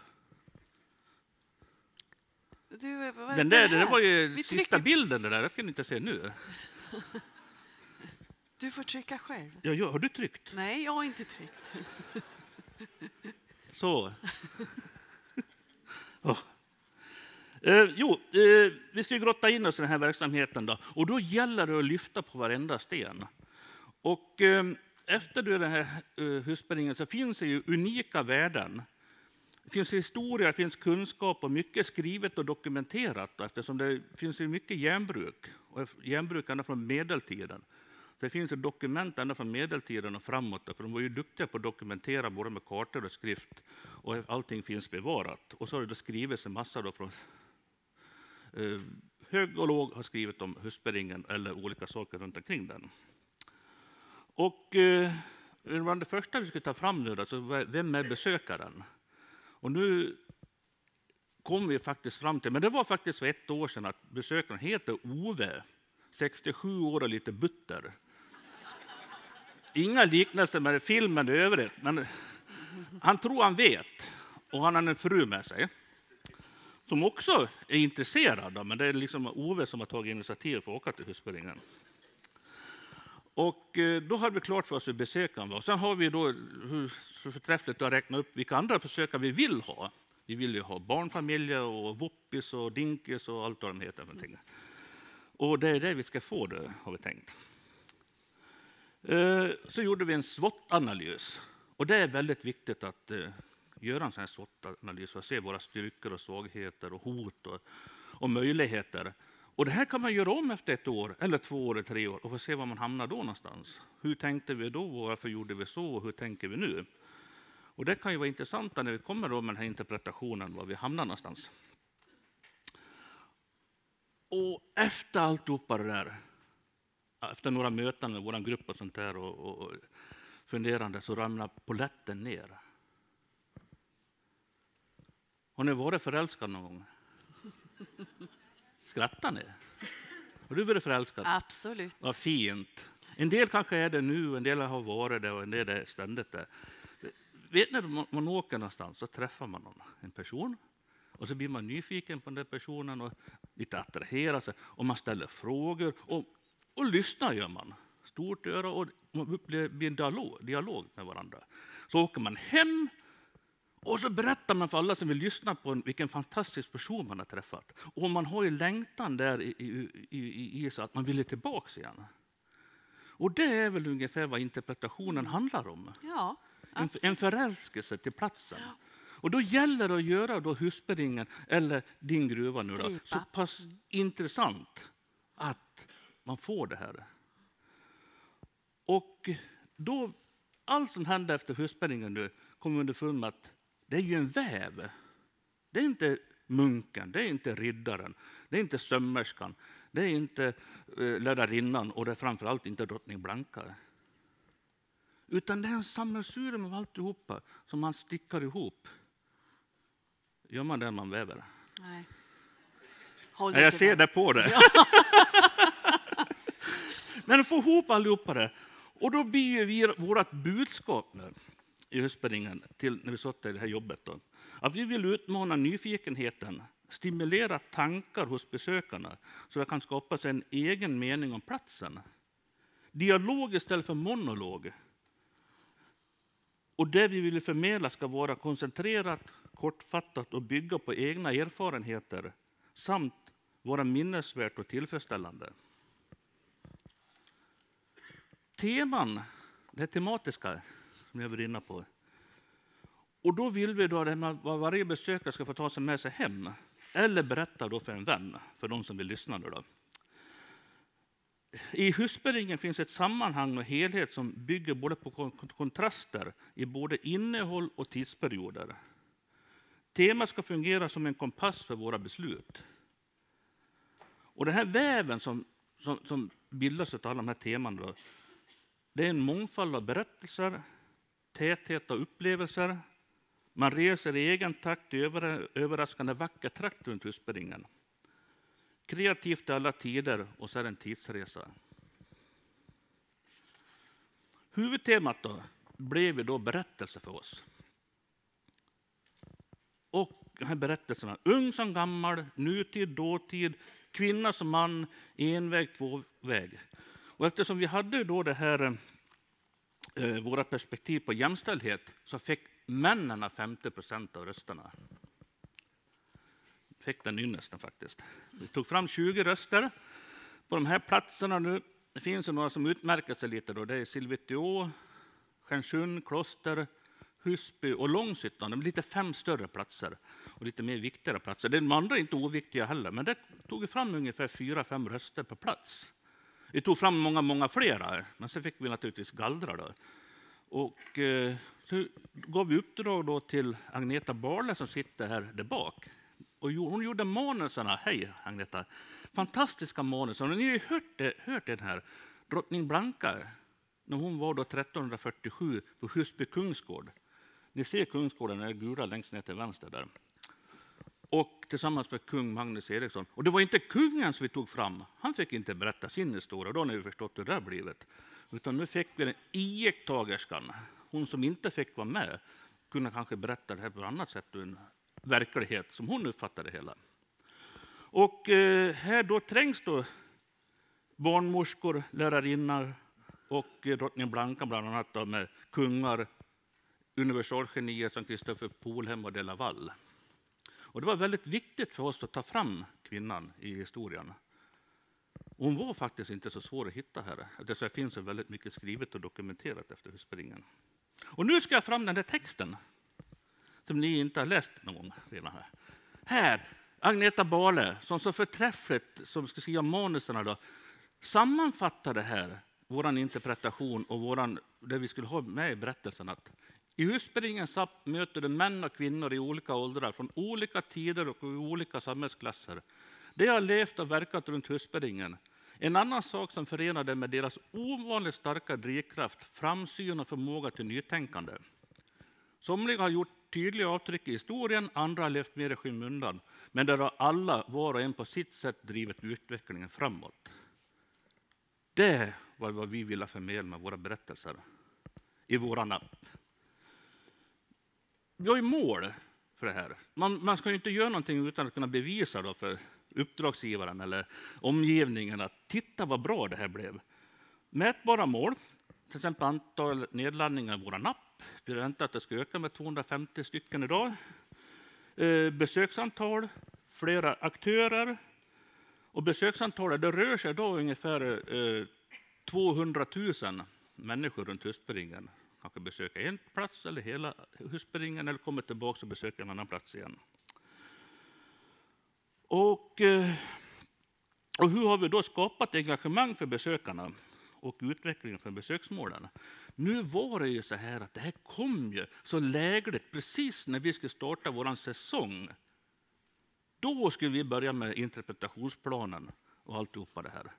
Den där, det var ju sista bilden det där. Det ska ni inte se nu. Du får trycka själv. Ja, har du tryckt? Nej, jag har inte tryckt. Så. Vi ska ju grotta in oss i den här verksamheten då. Och då gäller det att lyfta på varenda sten. Och efter den här husspänningen så finns det ju unika värden. Det finns historia, det finns kunskap och mycket skrivet och dokumenterat eftersom det finns ju mycket järnbruk. Och järnbruk ända från medeltiden. Det finns ett dokument ända från medeltiden och framåt. För de var ju duktiga på att dokumentera både med kartor och skrift. Och allting finns bevarat. Och så har det skrivits en massa då från hög och låg har skrivit om husspänningen eller olika saker runt omkring den. Och det första vi ska ta fram nu då, så vem är besökaren? Och nu kom vi faktiskt fram till, men det var faktiskt för 1 år sedan, att besökaren heter Ove, 67 år och lite butter. Inga liknelser med filmen i övrigt, men han tror han vet. Och han har en fru med sig som också är intresserad, men det är liksom Ove som har tagit initiativ för att åka till husspänningen. Och då har vi klart för oss hur besökaren var. Sen har vi då så förträffligt att räkna upp vilka andra besökare vi vill ha. Vi vill ju ha barnfamiljer och voppis och dinkis och allt vad de heter. Och det är det vi ska få, det har vi tänkt. Så gjorde vi en SWOT-analys. Och det är väldigt viktigt att göra en sån här SWOT-analys för att se våra styrkor och svagheter och hot och möjligheter. Och det här kan man göra om efter 1 år, eller 2 år, eller 3 år och få se var man hamnar då någonstans. Hur tänkte vi då? Varför gjorde vi så? Och hur tänker vi nu? Och det kan ju vara intressant när vi kommer då med den här interpretationen, var vi hamnar någonstans. Och efter alltihopa det där, efter några möten med vår grupp och sånt där och funderande, så ramlar polletten ner. Har ni varit förälskad någon gång? Skrattar ni? Har du varit förälskad? Absolut. Vad fint. En del kanske är det nu, en del har varit det och en del är ständigt det. Vet ni, när man åker någonstans så träffar man en person och så blir man nyfiken på den där personen och lite attraherad sig och man ställer frågor och lyssnar gör man. Stort öra och man blir en dialog med varandra. Så åker man hem och så berättar man för alla som vill lyssna på vilken fantastisk person man har träffat. Och man har ju längtan där i så att man vill tillbaka igen. Och det är väl ungefär vad interpretationen handlar om. Ja, en förälskelse till platsen. Ja. Och då gäller det att göra då husspänningen eller din gruva nu då, så pass intressant att man får det här. Och då, allt som händer efter husspänningen nu kommer underfund med att det är ju en väv. Det är inte munken, det är inte riddaren, det är inte sömmerskan, det är inte lärarinnan och det är framförallt inte drottning Blanka. Utan det är en sammelsurium av alltihopa som man stickar ihop. Gör man det när man väver? Nej. Jag ser det på det. Ja. Men få ihop allihopa det. Och då blir ju vårt budskap nu i husspänningen till när vi satt i det här jobbet då, att vi vill utmana nyfikenheten, stimulera tankar hos besökarna så det kan skapas en egen mening om platsen. Dialog istället för monolog. Och det vi vill förmedla ska vara koncentrerat, kortfattat och bygga på egna erfarenheter samt vara minnesvärt och tillfredsställande. Teman, det tematiska som jag var inne på. Och då vill vi då att varje besökare ska få ta sig med sig hem eller berätta då för en vän, för de som vill lyssna då. I husspänningen finns ett sammanhang och helhet som bygger både på kontraster i både innehåll och tidsperioder. Temat ska fungera som en kompass för våra beslut. Och den här väven som bildas av alla de här teman då, det är en mångfald av berättelser, täthet av upplevelser. Man reser i egen takt i överraskande vacker trakt runt husspänningen. Kreativt i alla tider och så är det en tidsresa. Huvudtemat då blev ju då berättelse för oss. Och de här berättelserna, ung som gammal, nutid, dåtid, kvinna som man, enväg, tvåväg. Och eftersom vi hade då det här våra perspektiv på jämställdhet så fick männen 50% av rösterna. Fick den ynnesten faktiskt. Vi tog fram 20 röster. På de här platserna nu det finns det några som utmärker sig lite. Då. Det är Silvetiå, Stjärnsund, Kloster, Husby och Långshyttan. Det är lite 5 större platser och lite mer viktiga platser. De andra är inte oviktiga heller, men det tog vi fram ungefär 4-5 röster per plats. Vi tog fram många flera, men så fick vi naturligtvis gallra då. Och så gav vi uppdrag då till Agneta Barle som sitter här där bak. Och hon gjorde manusarna. Hej Agneta. Fantastiska manusar. Och ni har ju hört den här drottning Blanka när hon var då 1347 på Husby kungsgård. Ni ser kungsgården, den är gula längst ner till vänster där. Och tillsammans med kung Magnus Eriksson. Och det var inte kungen som vi tog fram. Han fick inte berätta sin historia. Då har ni förstått hur det där blivit. Utan nu fick vi den iakttagerskan. Hon som inte fick vara med kunde kanske berätta det här på ett annat sätt ur en verklighet som hon uppfattade hela. Och här då trängs då barnmorskor, lärarinnor och drottning Blanka bland annat då med kungar, universalgenier som Christopher Polhem och de Laval. Och det var väldigt viktigt för oss att ta fram kvinnan i historien. Hon var faktiskt inte så svår att hitta här. Det finns väldigt mycket skrivet och dokumenterat efter Husperingen. Och nu ska jag fram den där texten som ni inte har läst någon gång redan här. Här, Agneta Barle, som så förträffligt som ska skriva manuserna då, sammanfattar det här, våran interpretation och det vi skulle ha med i berättelsen. Att i Husperingen möter du män och kvinnor i olika åldrar, från olika tider och olika samhällsklasser. De har levt och verkat runt Husperingen. En annan sak som förenar dem med deras ovanligt starka drivkraft, framsyn och förmåga till nytänkande. Somliga har gjort tydliga avtryck i historien, andra har levt mer i skymundan. Men där har alla var och en på sitt sätt drivit utvecklingen framåt. Det var vad vi ville förmedla med våra berättelser i våran app. Vi har ju mål för det här. Man ska ju inte göra någonting utan att kunna bevisa då för uppdragsgivaren eller omgivningen att titta vad bra det här blev. Mätbara mål, till exempel antal nedladdningar i våran app. Vi väntar att det ska öka med 250 stycken idag. Besöksantal, flera aktörer. Och besöksantalet det rör sig då ungefär 200 000 människor runt Husperingen. Kanske besöka en plats eller hela Husperingen eller kommer tillbaka och besöka en annan plats igen. Och hur har vi då skapat engagemang för besökarna och utvecklingen för besöksmålen? Nu var det ju så här att det här kom ju så lägligt precis när vi skulle starta våran säsong. Då skulle vi börja med interpretationsplanen och alltihopa det här.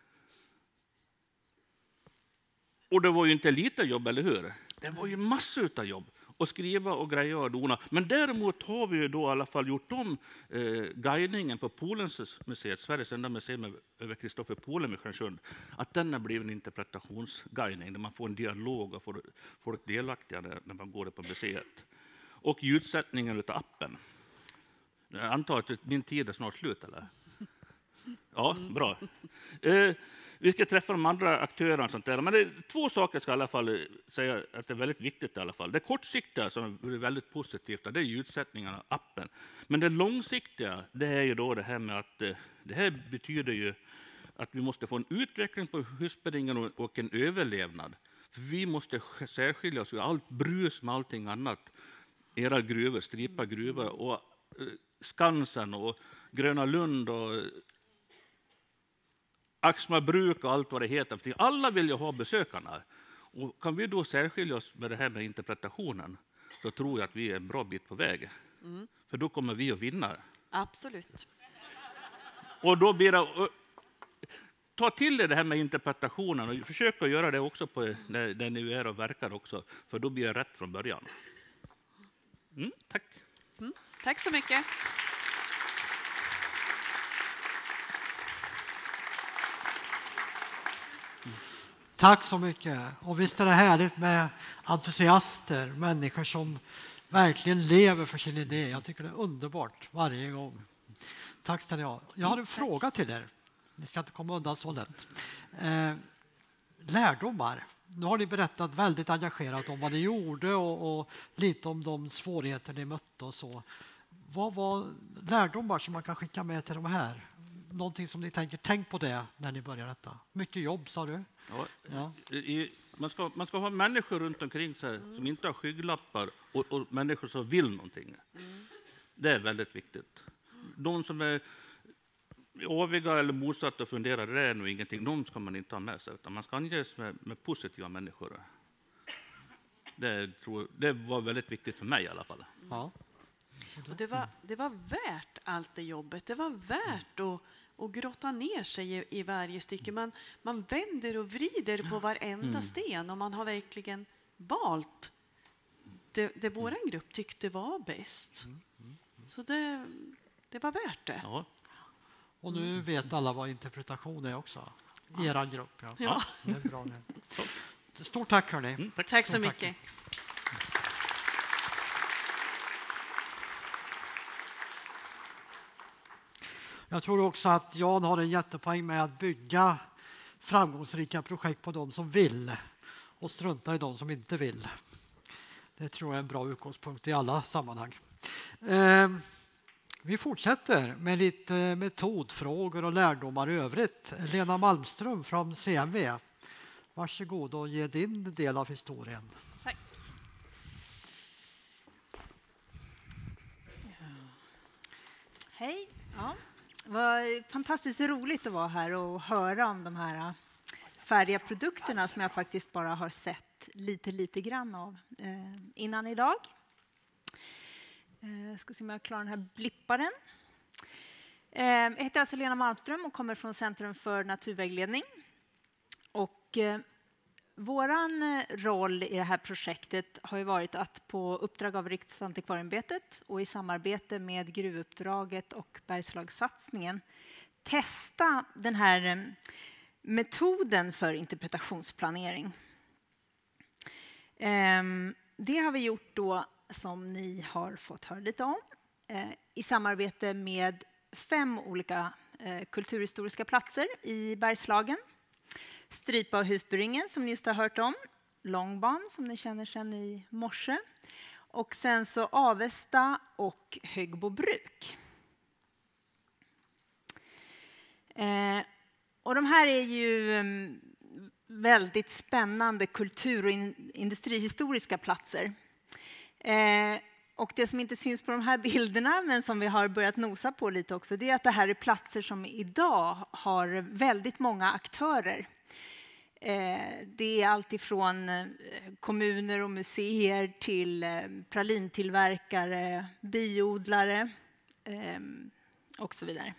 Och det var ju inte lite jobb, eller hur? Det var ju massor av jobb att skriva och greja och dona. Men däremot har vi ju då i alla fall gjort om guidningen på Polens museet, Sveriges enda museum över Christopher Polhem i Stjärnsund, att den har blivit en interpretationsguidning där man får en dialog och får folk delaktiga när man går på museet. Och ljudsättningen av appen. Jag antar att min tid är snart slut, eller? Ja, bra. Vi ska träffa de andra aktörerna och sånt där. Men det är 2 saker ska i alla fall säga att det är väldigt viktigt i alla fall. Det kortsiktiga som är väldigt positivt, det är ljudsättningen av appen. Men det långsiktiga, det är ju då det här med att det här betyder ju att vi måste få en utveckling på Husperingen och en överlevnad. För vi måste särskilja oss ur allt brus med allting annat. Era gruvor, Stripa gruvor och Skansen och Gröna Lund och Axmarbruk och allt vad det heter. Alla vill ju ha besökarna. Och kan vi då särskilja oss med det här med interpretationen så tror jag att vi är en bra bit på väg. För då kommer vi att vinna. Absolut. Och då blir det... Ta till er det här med interpretationen och försök att göra det också på där ni är och verkar också. För då blir det rätt från början. Tack. Tack så mycket. Tack så mycket. Och visst är det härligt med entusiaster, människor som verkligen lever för sin idé. Jag tycker det är underbart varje gång. Tack ska ni ha. Jag har en fråga till er. Ni ska inte komma undan så lätt. Lärdomar. Nu har ni berättat väldigt engagerat om vad ni gjorde och lite om de svårigheter ni mötte och så. Vad var lärdomar som man kan skicka med till de här? Någonting som ni tänk på det när ni börjar detta. Mycket jobb, sa du? Ja. Man ska ha människor runt omkring sig som inte har skygglappar och människor som vill någonting. Det är väldigt viktigt. De som är aviga eller motsatta och funderar, det är nog ingenting. De ska man inte ha med sig, utan man ska anges med positiva människor. Det var väldigt viktigt för mig i alla fall. Ja. Och det var värt allt det jobbet. Det var värt att grotta ner sig i varje stycke. Man vänder och vrider på varenda sten och man har verkligen valt det vår grupp tyckte var bäst. Så det var värt det. Ja. Och nu vet alla vad interpretation är också. I er grupp. Ja. Det är bra. Stort tack hörni. Tack så mycket. Jag tror också att Jan har en jättepoäng med att bygga framgångsrika projekt på de som vill och strunta i de som inte vill. Det tror jag är en bra utgångspunkt i alla sammanhang. Vi fortsätter med lite metodfrågor och lärdomar i övrigt. Lena Malmström från CMV. Varsågod och ge din del av historien. Tack. Hej. Ja. Det var fantastiskt roligt att vara här och höra om de här färdiga produkterna som jag faktiskt bara har sett lite grann av innan idag. Jag ska se om jag klarar den här blipparen. Jag heter alltså Lena Malmström och kommer från Centrum för naturvägledning. Och våran roll i det här projektet har ju varit att på uppdrag av Riksantikvarieämbetet och i samarbete med gruvuppdraget och Bergslagssatsningen testa den här metoden för interpretationsplanering. Det har vi gjort då, som ni har fått höra lite om, i samarbete med 5 olika kulturhistoriska platser i Bergslagen. Stripa och Husbyringen som ni just har hört om, Långban som ni känner sedan i morse och sen så Avesta och Högbobruk. Och de här är ju väldigt spännande kultur- och industrihistoriska platser. Och det som inte syns på de här bilderna, men som vi har börjat nosa på lite också, det är att det här är platser som idag har väldigt många aktörer. Det är allt ifrån kommuner och museer till pralintillverkare, biodlare och så vidare.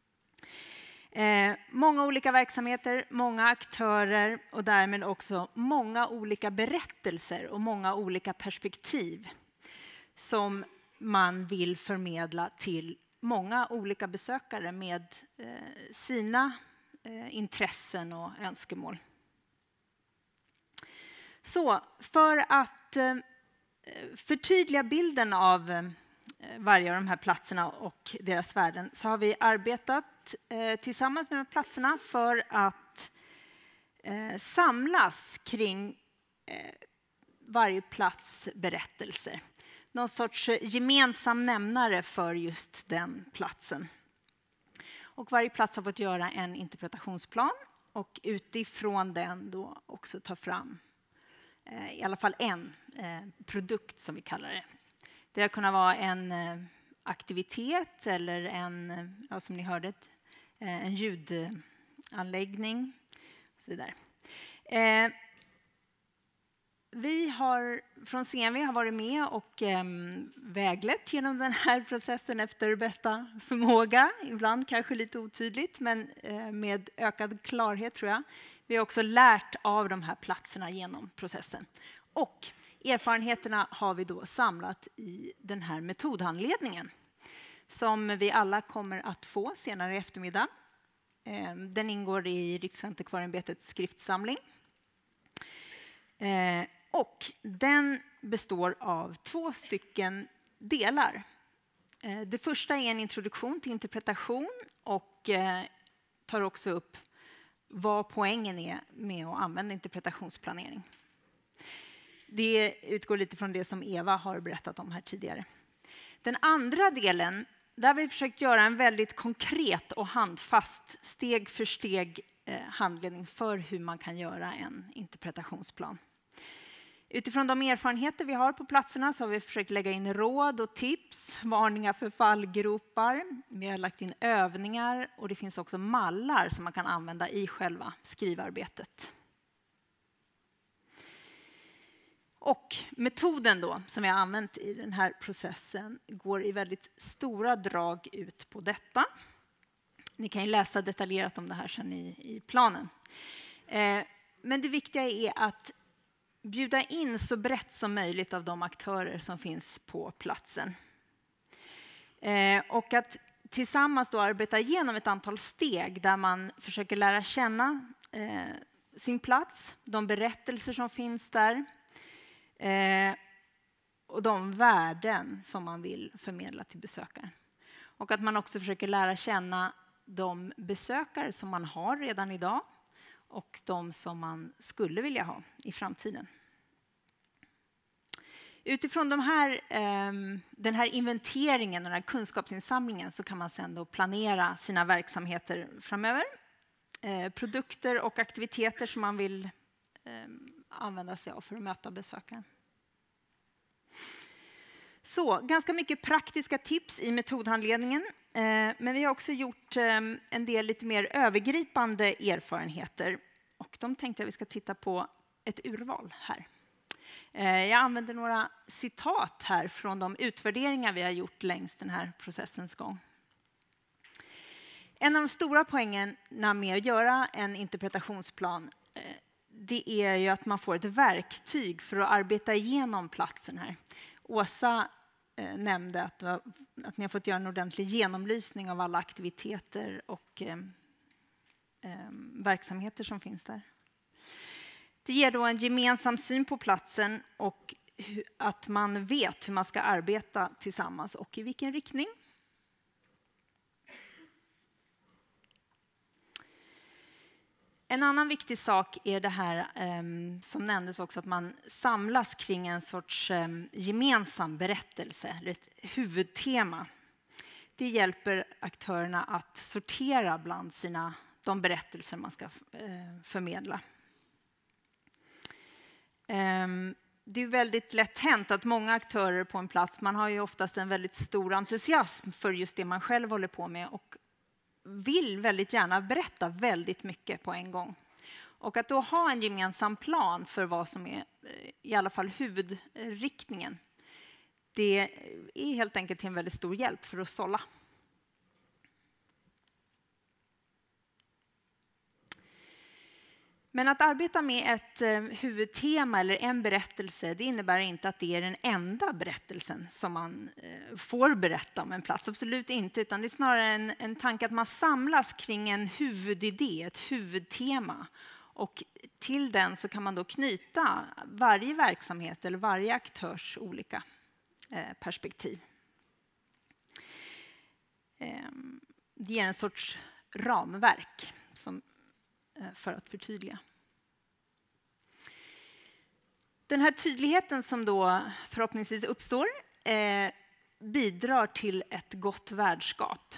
Många olika verksamheter, många aktörer och därmed också många olika berättelser och många olika perspektiv som man vill förmedla till många olika besökare med sina intressen och önskemål. Så för att förtydliga bilden av varje av de här platserna och deras värden så har vi arbetat tillsammans med de här platserna för att samlas kring varje plats berättelser. Någon sorts gemensam nämnare för just den platsen. Och varje plats har fått göra en interpretationsplan och utifrån den då också ta fram i alla fall en produkt som vi kallar det. Det har kunnat vara en aktivitet eller som ni hörde, en ljudanläggning och så vidare. Vi har från CMV har varit med och väglett genom den här processen efter bästa förmåga. Ibland kanske lite otydligt, men med ökad klarhet tror jag. Vi har också lärt av de här platserna genom processen. Och erfarenheterna har vi då samlat i den här metodhandledningen som vi alla kommer att få senare i eftermiddag. Den ingår i Riksantikvarieämbetets skriftsamling Och den består av 2 stycken delar. Det första är en introduktion till interpretation och tar också upp vad poängen är med att använda interpretationsplanering. Det utgår lite från det som Eva har berättat om här tidigare. Den andra delen, där har vi försökt göra en väldigt konkret och handfast steg för steg handledning för hur man kan göra en interpretationsplan. Utifrån de erfarenheter vi har på platserna så har vi försökt lägga in råd och tips, varningar för fallgropar. Vi har lagt in övningar och det finns också mallar som man kan använda i själva skrivarbetet. Och metoden då, som vi har använt i den här processen går i väldigt stora drag ut på detta. Ni kan ju läsa detaljerat om det här sen i planen. Men det viktiga är att bjuda in så brett som möjligt av de aktörer som finns på platsen. Och att tillsammans då arbeta igenom ett antal steg där man försöker lära känna sin plats, de berättelser som finns där och de värden som man vill förmedla till besökaren. Och att man också försöker lära känna de besökare som man har redan idag och de som man skulle vilja ha i framtiden. Utifrån den här inventeringen och den här kunskapsinsamlingen så kan man sedan då planera sina verksamheter framöver. Produkter och aktiviteter som man vill använda sig av för att möta besökaren. Så, ganska mycket praktiska tips i metodhandledningen. Men vi har också gjort en del lite mer övergripande erfarenheter. Och de tänkte jag vi ska titta på ett urval här. Jag använder några citat här från de utvärderingar vi har gjort längs den här processens gång. En av de stora poängerna med att göra en interpretationsplan det är ju att man får ett verktyg för att arbeta igenom platsen här. Åsa nämnde att ni har fått göra en ordentlig genomlysning av alla aktiviteter och verksamheter som finns där. Det ger då en gemensam syn på platsen och att man vet hur man ska arbeta tillsammans och i vilken riktning. En annan viktig sak är det här som nämndes också, att man samlas kring en sorts gemensam berättelse, eller ett huvudtema. Det hjälper aktörerna att sortera bland de berättelser man ska förmedla. Det är väldigt lätt hänt att många aktörer på en plats, man har ju oftast en väldigt stor entusiasm för just det man själv håller på med och vill väldigt gärna berätta väldigt mycket på en gång. Och att då ha en gemensam plan för vad som är i alla fall huvudriktningen, det är helt enkelt till en väldigt stor hjälp för att sålla. Men att arbeta med ett huvudtema eller en berättelse, det innebär inte att det är den enda berättelsen som man får berätta om en plats. Absolut inte, utan det är snarare en tanke att man samlas kring en huvudidé, ett huvudtema. Och till den så kan man då knyta varje verksamhet eller varje aktörs olika perspektiv. Det ger en sorts ramverk för att förtydliga. Den här tydligheten som då förhoppningsvis uppstår bidrar till ett gott värdskap.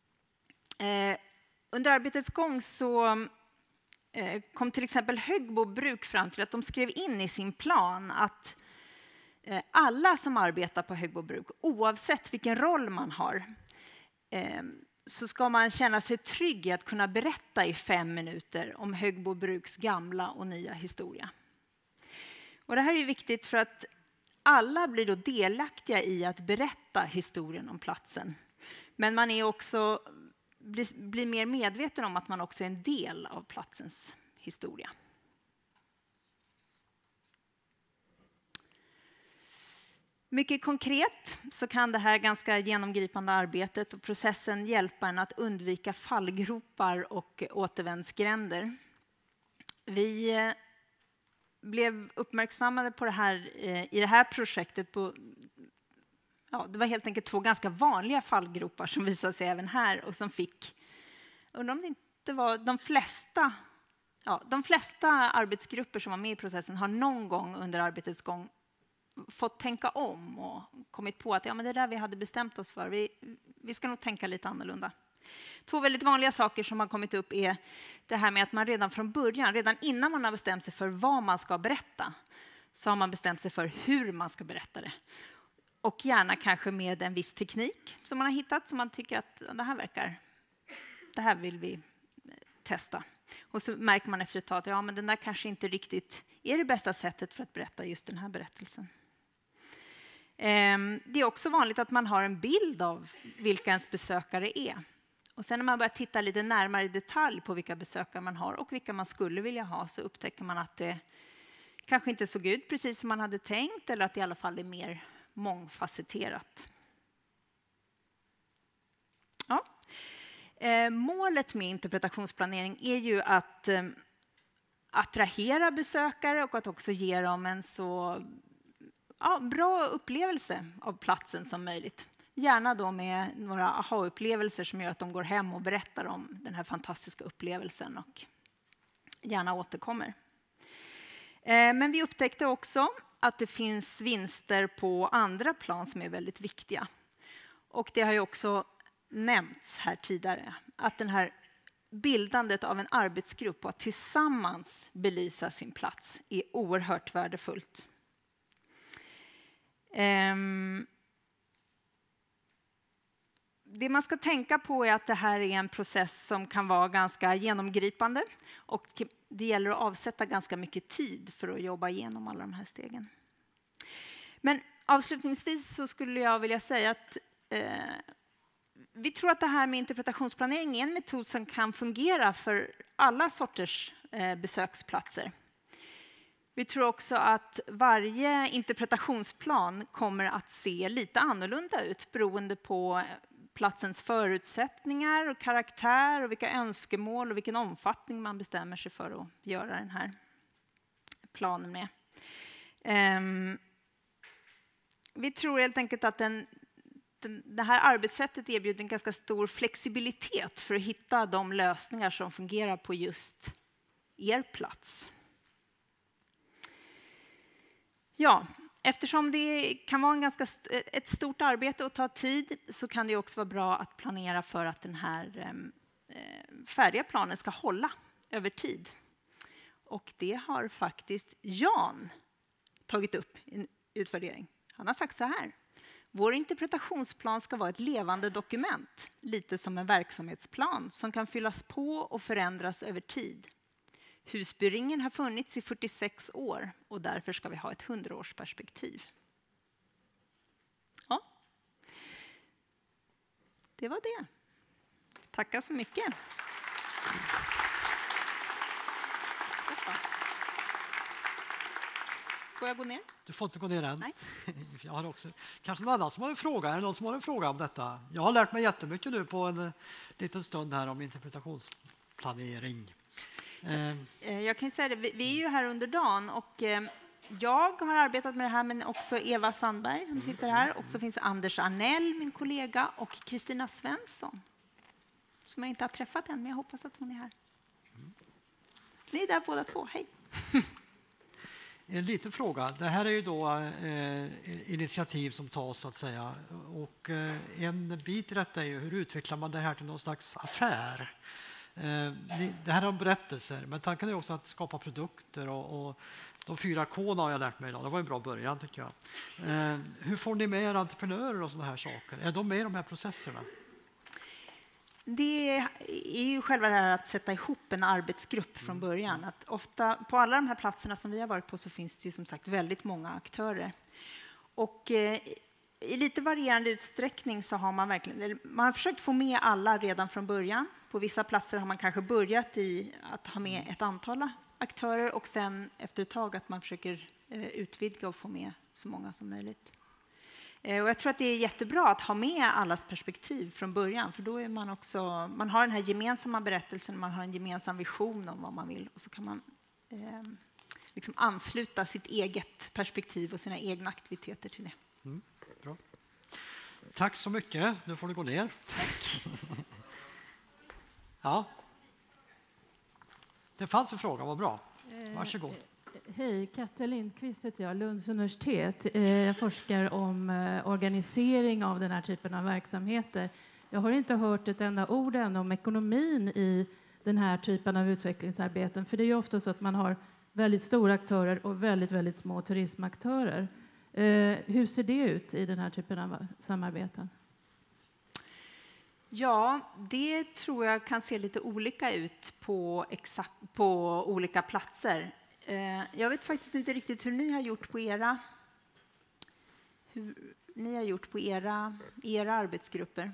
Under arbetets gång så kom till exempel Högbo bruk fram till att de skrev in i sin plan att alla som arbetar på Högbo bruk, oavsett vilken roll man har, så ska man känna sig trygg i att kunna berätta i 5 minuter om Högbo bruks gamla och nya historia. Och det här är viktigt för att alla blir då delaktiga i att berätta historien om platsen. Men man är också, blir mer medveten om att man också är en del av platsens historia. Mycket konkret så kan det här ganska genomgripande arbetet och processen hjälpa en att undvika fallgropar och återvändsgränder. Vi blev uppmärksammade på det här i det här projektet det var helt enkelt 2 ganska vanliga fallgropar som visade sig även här och som undrar om det inte var de flesta arbetsgrupper som var med i processen har någon gång under arbetets gång fått tänka om och kommit på att men det där vi hade bestämt oss för, vi ska nog tänka lite annorlunda. 2 väldigt vanliga saker som har kommit upp är det här med att man redan från början, redan innan man har bestämt sig för vad man ska berätta, så har man bestämt sig för hur man ska berätta det. Och gärna kanske med en viss teknik som man har hittat som man tycker att det här vill vi testa. Och så märker man efter ett tag att men den där kanske inte riktigt är det bästa sättet för att berätta just den här berättelsen. Det är också vanligt att man har en bild av vilka ens besökare är. Och sen när man börjar titta lite närmare i detalj på vilka besökare man har och vilka man skulle vilja ha, så upptäcker man att det kanske inte såg ut precis som man hade tänkt, eller att det i alla fall är mer mångfacetterat. Ja. Målet med interpretationsplanering är ju att attrahera besökare och att också ge dem en så bra upplevelse av platsen som möjligt. Gärna då med några aha-upplevelser som gör att de går hem och berättar om den här fantastiska upplevelsen och gärna återkommer. Men vi upptäckte också att det finns vinster på andra plan som är väldigt viktiga. Och det har ju också nämnts här tidigare att den här bildandet av en arbetsgrupp och att tillsammans belysa sin plats är oerhört värdefullt. Det man ska tänka på är att det här är en process som kan vara ganska genomgripande och det gäller att avsätta ganska mycket tid för att jobba igenom alla de här stegen. Men avslutningsvis så skulle jag vilja säga att vi tror att det här med interpretationsplanering är en metod som kan fungera för alla sorters besöksplatser. Vi tror också att varje interpretationsplan kommer att se lite annorlunda ut beroende på platsens förutsättningar och karaktär och vilka önskemål och vilken omfattning man bestämmer sig för att göra den här planen med. Vi tror helt enkelt att det här arbetssättet erbjuder en ganska stor flexibilitet för att hitta de lösningar som fungerar på just er plats. Ja, eftersom det kan vara ett stort arbete och ta tid så kan det också vara bra att planera för att den här färdiga planen ska hålla över tid. Och det har faktiskt Jan tagit upp i en utvärdering. Han har sagt så här: vår interpretationsplan ska vara ett levande dokument, lite som en verksamhetsplan som kan fyllas på och förändras över tid. Husbyringen har funnits i 46 år och därför ska vi ha ett 100-årsperspektiv. Ja, det var det. Tackar så mycket. Får jag gå ner? Du får inte gå ner än. Nej. Jag har också. Kanske någon annan som har en fråga. Är det någon som har en fråga om detta? Jag har lärt mig jättemycket nu på en liten stund här om interpretationsplanering. Jag kan säga det, vi är ju här under dagen och jag har arbetat med det här, men också Eva Sandberg som sitter här. Och så finns Anders Arnell, min kollega, och Kristina Svensson som jag inte har träffat än, men jag hoppas att hon är här. Ni är där båda två, hej! En liten fråga. Det här är ju då initiativ som tas så att säga. Och en bit i detta är ju hur utvecklar man det här till någon slags affär? Det här är berättelser, men tanken är också att skapa produkter och de 4 K:na har jag lärt mig idag. Det var en bra början tycker jag. Hur får ni med er entreprenörer och sådana här saker? Är de med i de här processerna? Det är ju själva det här att sätta ihop en arbetsgrupp från början. Att ofta på alla de här platserna som vi har varit på så finns det ju som sagt väldigt många aktörer. Och i lite varierande utsträckning så har man har försökt få med alla redan från början. På vissa platser har man kanske börjat i att ha med ett antal aktörer och sen efter ett tag att man försöker utvidga och få med så många som möjligt. Och jag tror att det är jättebra att ha med allas perspektiv från början, för då är man också, man har den här gemensamma berättelsen, man har en gemensam vision om vad man vill och så kan man liksom ansluta sitt eget perspektiv och sina egna aktiviteter till det. Bra. Tack så mycket. Nu får du gå ner. Tack. Ja. Det fanns en fråga, vad bra. Varsågod. Hej, Katta Lindqvist heter jag, Lunds universitet. Jag forskar om organisering av den här typen av verksamheter. Jag har inte hört ett enda ord än om ekonomin i den här typen av utvecklingsarbeten. För det är ju ofta så att man har väldigt stora aktörer och väldigt, väldigt små turismaktörer. Hur ser det ut i den här typen av samarbeten? Ja, det tror jag kan se lite olika ut på olika platser. Jag vet faktiskt inte riktigt hur ni har gjort på era arbetsgrupper.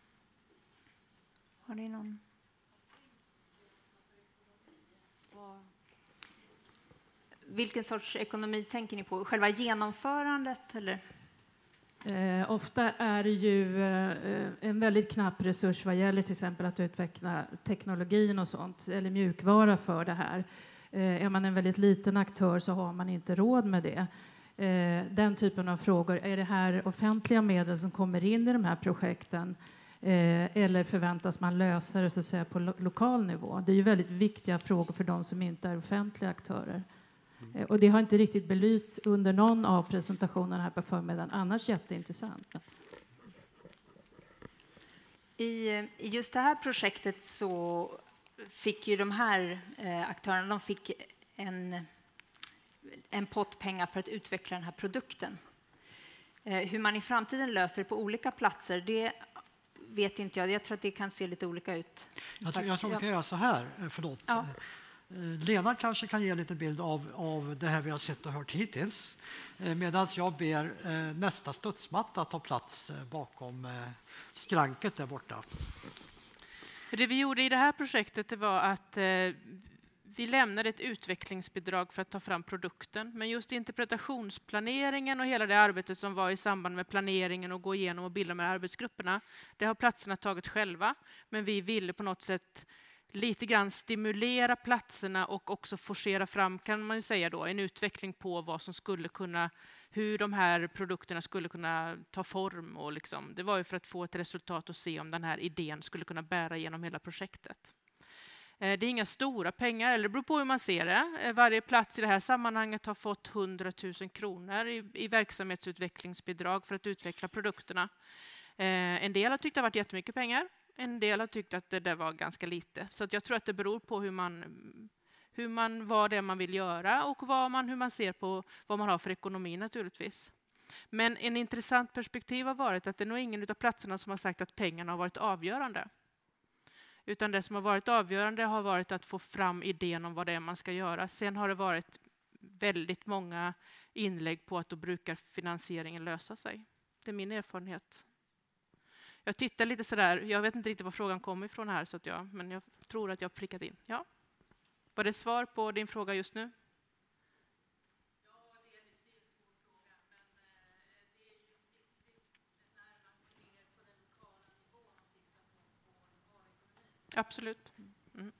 Har ni någon? Vilken sorts ekonomi tänker ni på? Själva genomförandet eller? Ofta är det ju en väldigt knapp resurs vad gäller till exempel att utveckla teknologin och sånt, eller mjukvara för det här. Är man en väldigt liten aktör så har man inte råd med det. Den typen av frågor, är det här offentliga medel som kommer in i de här projekten eller förväntas man lösa det så att säga, på lokal nivå? Det är ju väldigt viktiga frågor för de som inte är offentliga aktörer. Och det har inte riktigt belysts under någon av presentationerna här på förmiddagen. Annars jätteintressant. I just det här projektet så fick ju de här aktörerna en pott pengar för att utveckla den här produkten. Hur man i framtiden löser det på olika platser, det vet inte jag. Jag tror att det kan se lite olika ut. Jag tror vi kan göra så här, förlåt. Ja. Lena kanske kan ge lite bild av det här vi har sett och hört hittills. Medan jag ber nästa studsmatta ta plats bakom skranket där borta. Det vi gjorde i det här projektet det var att vi lämnade ett utvecklingsbidrag för att ta fram produkten. Men just interpretationsplaneringen och hela det arbetet som var i samband med planeringen och gå igenom och bilda med arbetsgrupperna, det har platserna tagit själva. Men vi ville på något sätt lite grann stimulera platserna och också forcera fram, kan man ju säga då, en utveckling på vad som skulle kunna, hur de här produkterna skulle kunna ta form. Och liksom, det var ju för att få ett resultat och se om den här idén skulle kunna bära genom hela projektet. Det är inga stora pengar, eller det beror på hur man ser det. Varje plats i det här sammanhanget har fått 100 000 kronor i verksamhetsutvecklingsbidrag för att utveckla produkterna. En del har tyckt det har varit jättemycket pengar. En del har tyckt att det var ganska lite. Så att jag tror att det beror på vad det är man vill göra och hur man ser på vad man har för ekonomi naturligtvis. Men en intressant perspektiv har varit att det är nog ingen av platserna som har sagt att pengarna har varit avgörande. Utan det som har varit avgörande har varit att få fram idén om vad det är man ska göra. Sen har det varit väldigt många inlägg på att då brukar finansieringen lösa sig. Det är min erfarenhet. Jag tittar lite sådär, jag vet inte riktigt var frågan kommer ifrån här, men jag tror att jag har prickat in. Ja. Var det svar på din fråga just nu? Ja, det är en svår fråga, men det är ju viktigt när man går ner på den lokala nivån och tittar på ekonomin. Absolut. Mm.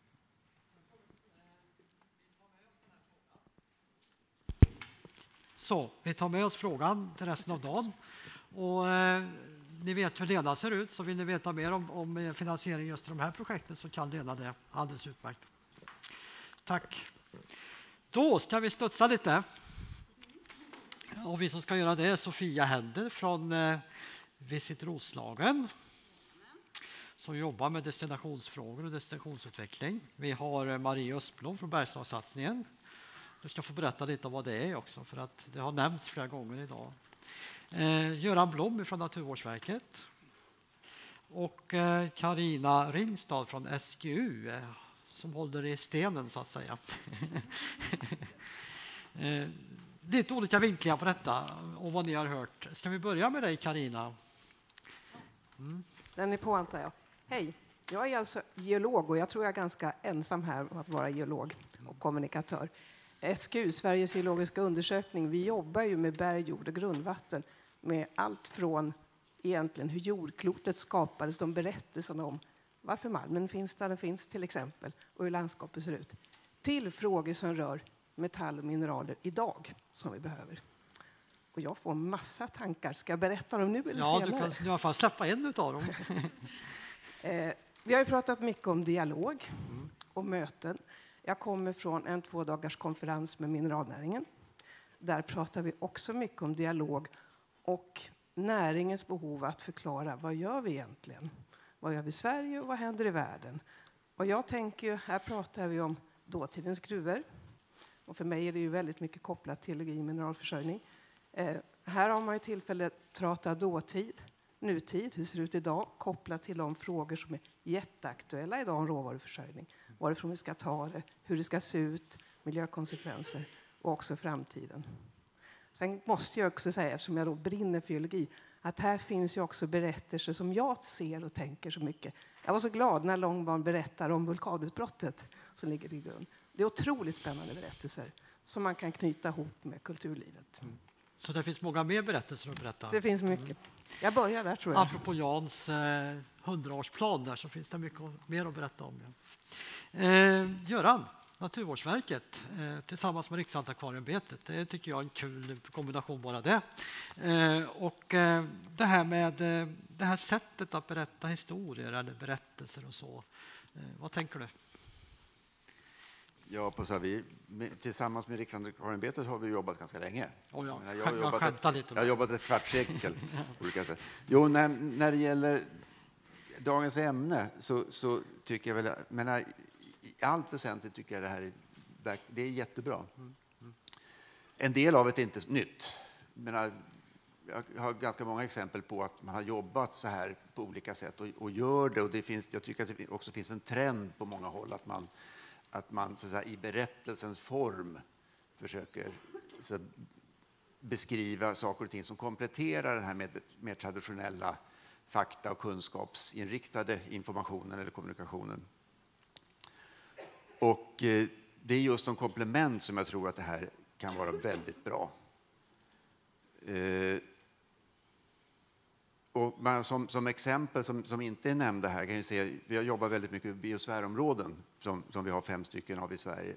Så, vi tar med oss frågan till resten av dagen. Och ni vet hur Lena ser ut, så vill ni veta mer om finansiering just i de här projekten så kan Lena det alldeles utmärkt. Tack. Då ska vi studsa lite. Och vi som ska göra det är Sofia Händer från Visit Roslagen som jobbar med destinationsfrågor och destinationsutveckling. Vi har Marie Östblom från Bergslagssatsningen. Du ska få berätta lite om vad det är också, för att det har nämnts flera gånger idag. Göran Blom från Naturvårdsverket och Carina Ringstad från SGU som håller i stenen så att säga. Lite olika vinklingar på detta och vad ni har hört. Ska vi börja med dig, Carina? Den är på, antar jag. Hej, jag är alltså geolog och jag tror jag är ganska ensam här om att vara geolog och kommunikatör. SGU, Sveriges geologiska undersökning, vi jobbar ju med berg, jord och grundvatten med allt från egentligen hur jordklotet skapades, de berättelserna om varför malmen finns där den finns till exempel och hur landskapet ser ut, till frågor som rör metall och mineraler idag som vi behöver. Och jag får massa tankar. Ska jag berätta dem nu eller senare? Ja, du kan i alla fall släppa en utav dem. Vi har ju pratat mycket om dialog och möten. Jag kommer från en 2-dagars konferens med mineralnäringen. Där pratar vi också mycket om dialog och näringens behov att förklara vad gör vi egentligen? Vad gör vi i Sverige och vad händer i världen? Och jag tänker, här pratar vi om dåtidens gruvor. Och för mig är det ju väldigt mycket kopplat till geologi och mineralförsörjning. Här har man ju tillfälle att prata dåtid, nutid, hur ser det ut idag, kopplat till de frågor som är jätteaktuella idag om råvaruförsörjning. Varifrån vi ska ta det, hur det ska se ut, miljökonsekvenser och också framtiden. Sen måste jag också säga, eftersom jag då brinner för geologi, att här finns ju också berättelser som jag ser och tänker så mycket. Jag var så glad när Långbarn berättar om vulkanutbrottet som ligger till grund. Det är otroligt spännande berättelser som man kan knyta ihop med kulturlivet. Så det finns många mer berättelser att berätta? Det finns mycket. Jag börjar där, tror jag. Apropå Jans 100-årsplan där så finns det mycket mer att berätta om. Göran, Naturvårdsverket tillsammans med Riksantikvarieämbetet. Det tycker jag är en kul kombination bara det. Och det här med det här sättet att berätta historier eller berättelser och så. Vad tänker du? Ja, tillsammans med Riksantikvarieämbetet har vi jobbat ganska länge. Oh ja, jag har jobbat ett kvartssekel. Jo, när det gäller dagens ämne så tycker jag väl, i allt väsentligt tycker jag det är jättebra. En del av det är inte nytt. Jag har ganska många exempel på att man har jobbat så här på olika sätt och gör det. Och jag tycker att det också finns en trend på många håll att man så att säga, i berättelsens form försöker så att, beskriva saker och ting som kompletterar den här med mer traditionella fakta- och kunskapsinriktade informationen eller kommunikationen. Och det är just som komplement som jag tror att det här kan vara väldigt bra. Och som exempel som inte är nämnda här kan jag se, vi har jobbat väldigt mycket med biosfärområden som vi har 5 stycken av i Sverige.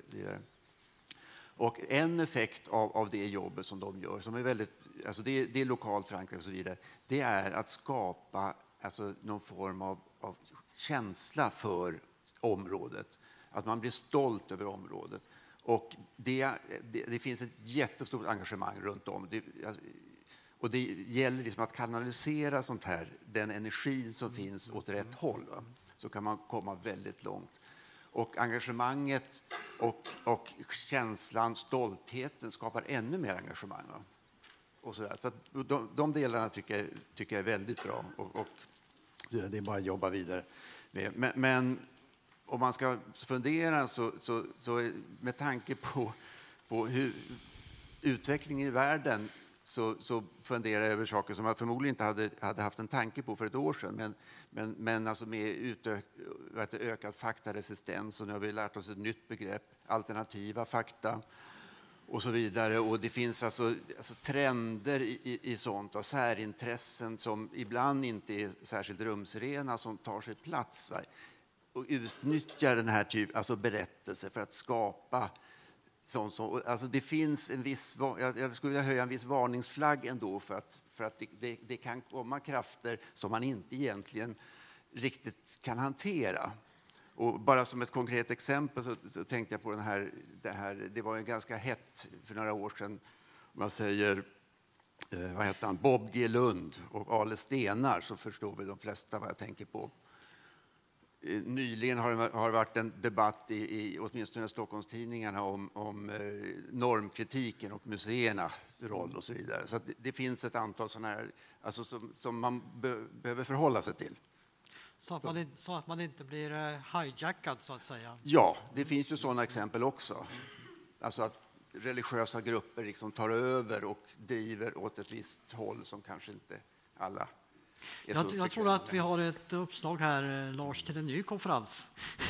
Och en effekt av det jobbet som de gör, som är väldigt, alltså det är lokalt förankrat och så vidare, det är att skapa alltså någon form av känsla för området. Att man blir stolt över området. Och det finns ett jättestort engagemang runt om. Och det gäller liksom att kanalisera sånt här, den energi som finns åt rätt håll. Så kan man komma väldigt långt. Och engagemanget och känslan, stoltheten skapar ännu mer engagemang. Och så att de delarna tycker jag är väldigt bra. Och det är bara att jobba vidare med. Men om man ska fundera så med tanke på hur utvecklingen i världen så funderar jag över saker som jag förmodligen inte hade haft en tanke på för ett år sedan. Men alltså med ökad faktaresistens, och nu har vi lärt oss ett nytt begrepp, alternativa fakta och så vidare. Och det finns alltså trender i sånt och särintressen som ibland inte är särskilt rumsrena som tar sig plats och utnyttjar den här typen alltså berättelser för att skapa sånt. Alltså det finns en viss, jag skulle vilja höja en viss varningsflagg ändå för att det kan komma krafter som man inte egentligen riktigt kan hantera. Och bara som ett konkret exempel så tänkte jag på det var ju ganska hett för några år sedan. Man säger, vad heter han, Bob G. Lund och Ale Stenar, så förstår vi de flesta vad jag tänker på. Nyligen har det varit en debatt i åtminstone Stockholmstidningarna om normkritiken och museernas roll och så vidare. Så att det finns ett antal sådana här alltså som man behöver förhålla sig till. Så att man inte blir hijackad så att säga. Ja, det finns ju sådana exempel också. Alltså att religiösa grupper liksom tar över och driver åt ett visst håll som kanske inte alla. Jag tror att vi har ett uppslag här, Lars, till en ny konferens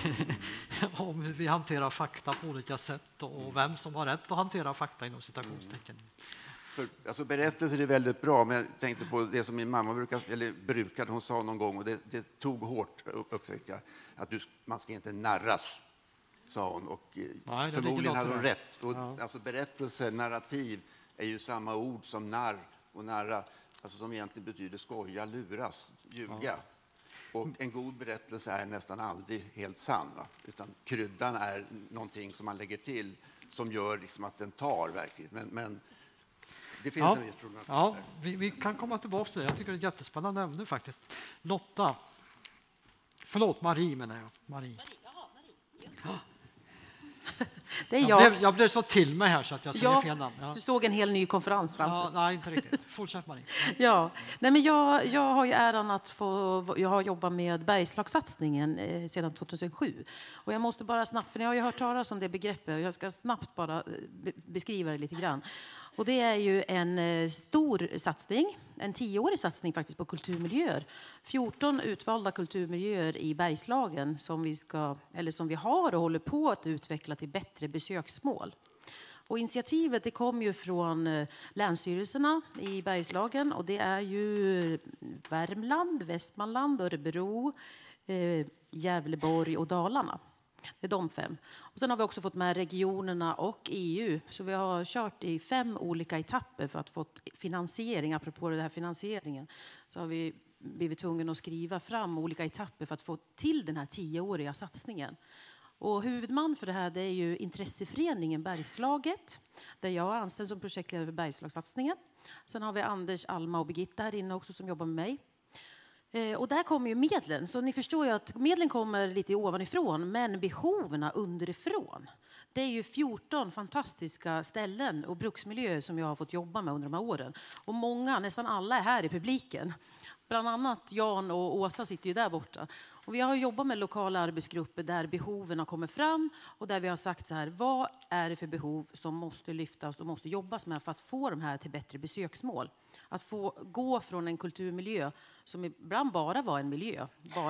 om hur vi hanterar fakta på olika sätt och vem som har rätt att hantera fakta inom citationstecken. Alltså berättelser är väldigt bra, men jag tänkte på det som min mamma brukade, hon sa någon gång, och det tog hårt, upptäckte jag, att man ska inte narras. sa hon. Och Nej, förmodligen hade hon där. rätt. Och, alltså, berättelse, narrativ är ju samma ord som narr och narra, alltså, som egentligen betyder skoja, luras, ljuga. Och en god berättelse är nästan aldrig helt sann. Va? Utan kryddan är någonting som man lägger till som gör liksom att den tar verkligen. Men det finns en viss problem. Ja, vi kan komma tillbaka till det. Jag tycker det är ett jättespännande ämne faktiskt. Lotta. Förlåt, Marie menar jag. Marie. Det är jag. Jag blev så till mig här så att jag säger fel namn. Ja. Du såg en hel ny konferens framför. Nej, inte riktigt. Fortsätt, Marie. Ja. Nej, men jag har ju äran att jag har jobbat med Bergslagssatsningen sedan 2007. Och jag måste bara snabbt, för ni har ju hört talas om det begreppet, och jag ska snabbt bara beskriva det lite grann. Och det är ju en stor satsning, en 10-årig satsning faktiskt på kulturmiljöer. 14 utvalda kulturmiljöer i Bergslagen som vi har och håller på att utveckla till bättre besöksmål. Och initiativet det kom ju från länsstyrelserna i Bergslagen, och det är ju Värmland, Västmanland, Örebro, Gävleborg och Dalarna. Det är de 5. Och sen har vi också fått med regionerna och EU. Så vi har kört i 5 olika etapper för att få finansiering. Apropå den här finansieringen så har vi blivit tvungna att skriva fram olika etapper för att få till den här 10-åriga satsningen. Och huvudman för det här det är ju intresseföreningen Bergslaget, där jag är anställd som projektledare för Bergslagssatsningen. Sen har vi Anders, Alma och Birgitta här inne också som jobbar med mig. Och där kommer ju medlen, så ni förstår ju att medlen kommer lite ovanifrån, men behoven underifrån. Det är ju 14 fantastiska ställen och bruksmiljöer som jag har fått jobba med under de här åren. Och många, nästan alla är här i publiken. Bland annat Jan och Åsa sitter ju där borta. Och vi har jobbat med lokala arbetsgrupper där behoven har kommit fram och där vi har sagt så här, vad är det för behov som måste lyftas och måste jobbas med för att få de här till bättre besöksmål. Att få gå från en kulturmiljö som ibland bara var en miljö,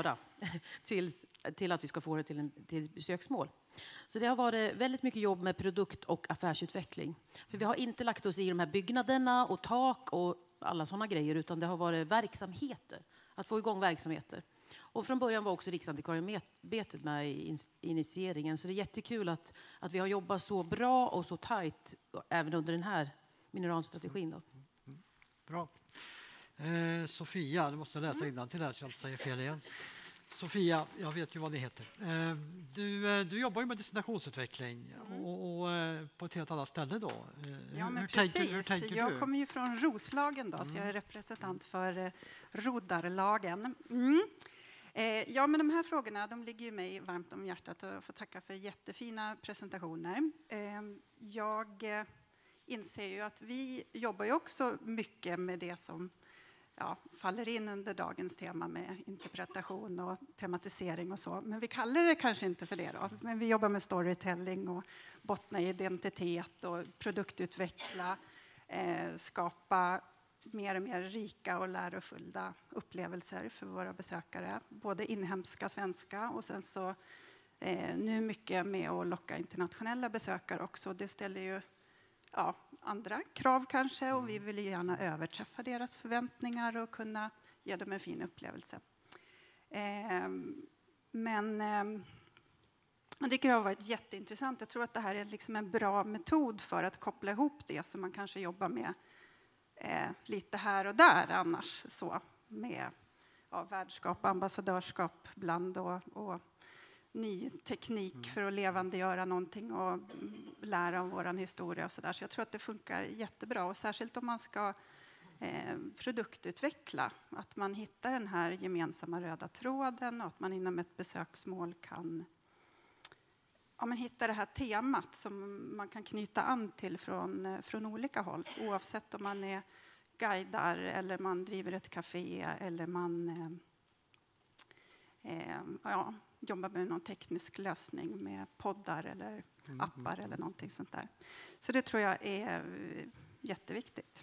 till att vi ska få det till besöksmål. Så det har varit väldigt mycket jobb med produkt- och affärsutveckling. För vi har inte lagt oss i de här byggnaderna och tak och alla sådana grejer, utan det har varit verksamheter. Att få igång verksamheter. Och från början var också Riksantikvarieämbetet med i initieringen. Så det är jättekul att vi har jobbat så bra och så tajt även under den här mineralstrategin. Då. Bra. Sofia, du måste läsa innantill här så jag inte säger fel igen. Sofia, jag vet ju vad ni heter. Du jobbar ju med destinationsutveckling och på ett helt annat ställe då. Ja, men hur precis. tänker jag du? kommer ju från Roslagen då, så jag är representant för Rodarlagen. Ja, men de här frågorna de ligger ju mig varmt om hjärtat och jag får tacka för jättefina presentationer. Jag inser ju att vi jobbar ju också mycket med det som faller in under dagens tema med interpretation och tematisering och så. Men vi kallar det kanske inte för det då. Men vi jobbar med storytelling och bottna i identitet och produktutveckla, skapa mer och mer rika och lärofulla upplevelser för våra besökare. Både inhemska, svenska och sen så nu mycket med att locka internationella besökare också. Det ställer ju andra krav kanske och vi vill gärna överträffa deras förväntningar och kunna ge dem en fin upplevelse. Men jag tycker det har varit jätteintressant. Jag tror att det här är liksom en bra metod för att koppla ihop det som man kanske jobbar med lite här och där annars så med värdskap och ambassadörskap bland och ny teknik för att levandegöra någonting och lära om vår historia och så där. Så jag tror att det funkar jättebra och särskilt om man ska produktutveckla, att man hittar den här gemensamma röda tråden och att man inom ett besöksmål kan hitta det här temat som man kan knyta an till från olika håll, oavsett om man är guidar eller man driver ett café eller man jobbar med någon teknisk lösning med poddar eller appar eller någonting sånt där. Så det tror jag är jätteviktigt.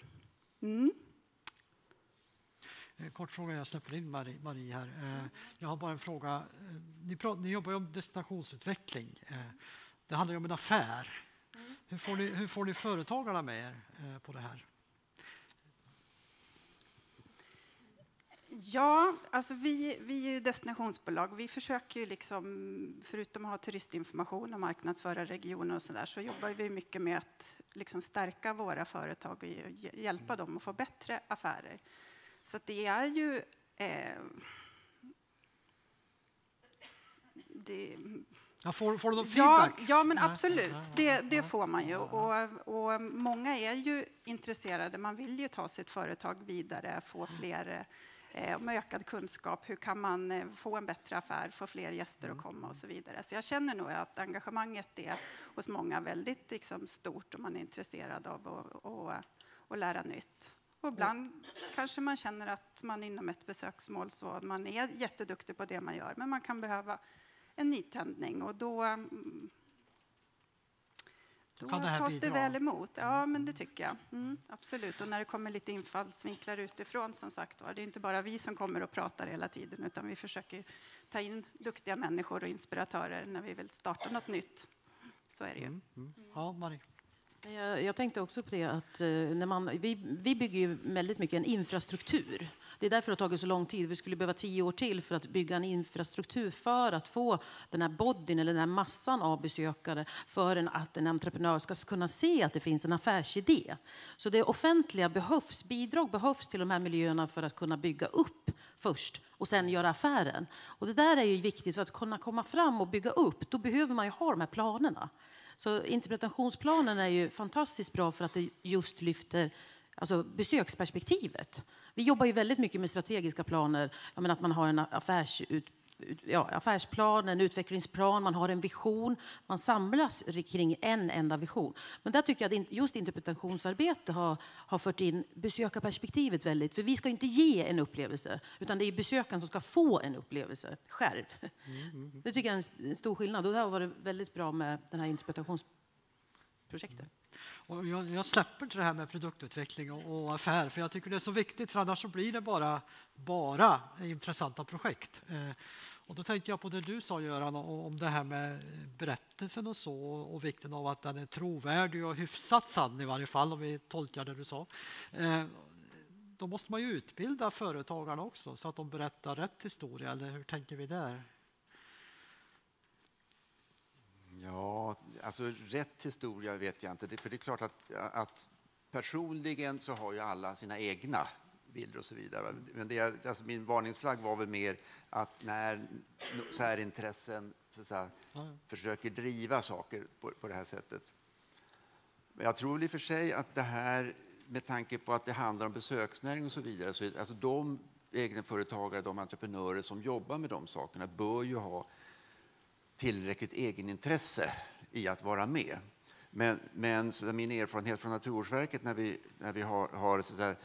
Kort fråga, jag släpper in Marie här. Jag har bara en fråga. Ni jobbar ju om destinationsutveckling. Det handlar ju om en affär. Hur får ni företagarna med er på det här? Ja, alltså vi är ju destinationsbolag. Vi försöker ju liksom, förutom att ha turistinformation och marknadsföra regioner och sådär, så jobbar vi mycket med att liksom stärka våra företag och hjälpa dem att få bättre affärer. Så att det är ju... Får du någon feedback? Ja, men absolut. Det får man ju. Och många är ju intresserade. Man vill ju ta sitt företag vidare, få fler med ökad kunskap. Hur kan man få en bättre affär, få fler gäster att komma och så vidare. Så jag känner nog att engagemanget är hos många väldigt liksom, stort och man är intresserad av att lära nytt. Och ibland kanske man känner att man inom ett besöksmål så man är jätteduktig på det man gör, men man kan behöva en nytändning och då tas det väl emot. Ja, men det tycker jag. Absolut. Och när det kommer lite infallsvinklar utifrån, som sagt var, det är inte bara vi som kommer och pratar hela tiden, utan vi försöker ta in duktiga människor och inspiratörer när vi vill starta något nytt. Så är det ju. Ja, Marie. Jag tänkte också på det att vi bygger ju väldigt mycket en infrastruktur. Det är därför det har tagit så lång tid. Vi skulle behöva 10 år till för att bygga en infrastruktur för att få den här bodyn eller den här massan av besökare för att en entreprenör ska kunna se att det finns en affärsidé. Så det offentliga behövs, bidrag behövs till de här miljöerna för att kunna bygga upp först och sen göra affären. Och det där är ju viktigt för att kunna komma fram och bygga upp. Då behöver man ju ha de här planerna. Så interpretationsplanen är ju fantastiskt bra för att det just lyfter besöksperspektivet. Vi jobbar ju väldigt mycket med strategiska planer. Jag menar att man har en affärsplan, en utvecklingsplan, man har en vision. Man samlas kring en enda vision. Men där tycker jag att just interpretationsarbete har fört in besökarperspektivet väldigt. För vi ska inte ge en upplevelse, utan det är besökaren som ska få en upplevelse själv. Det tycker jag är en stor skillnad. Och det har varit väldigt bra med den här interpretationsprojektet. Och jag släpper inte det här med produktutveckling och affär, för jag tycker det är så viktigt, för annars så blir det bara intressanta projekt. Och då tänker jag på det du sa, Göran, om det här med berättelsen och så, och vikten av att den är trovärdig och hyfsat sann i varje fall, om vi tolkar det du sa. Då måste man ju utbilda företagarna också så att de berättar rätt historia, eller hur tänker vi där? Ja, alltså rätt historia vet jag inte. För det är klart att personligen så har ju alla sina egna bilder och så vidare. Men min varningsflagg var väl mer att när särintressen försöker driva saker på det här sättet. Men jag tror i och för sig att det här, med tanke på att det handlar om besöksnäring och så vidare, så alltså de egenföretagare, de entreprenörer som jobbar med de sakerna bör ju ha tillräckligt egenintresse i att vara med. Men så min erfarenhet från Naturvårdsverket när vi har så där,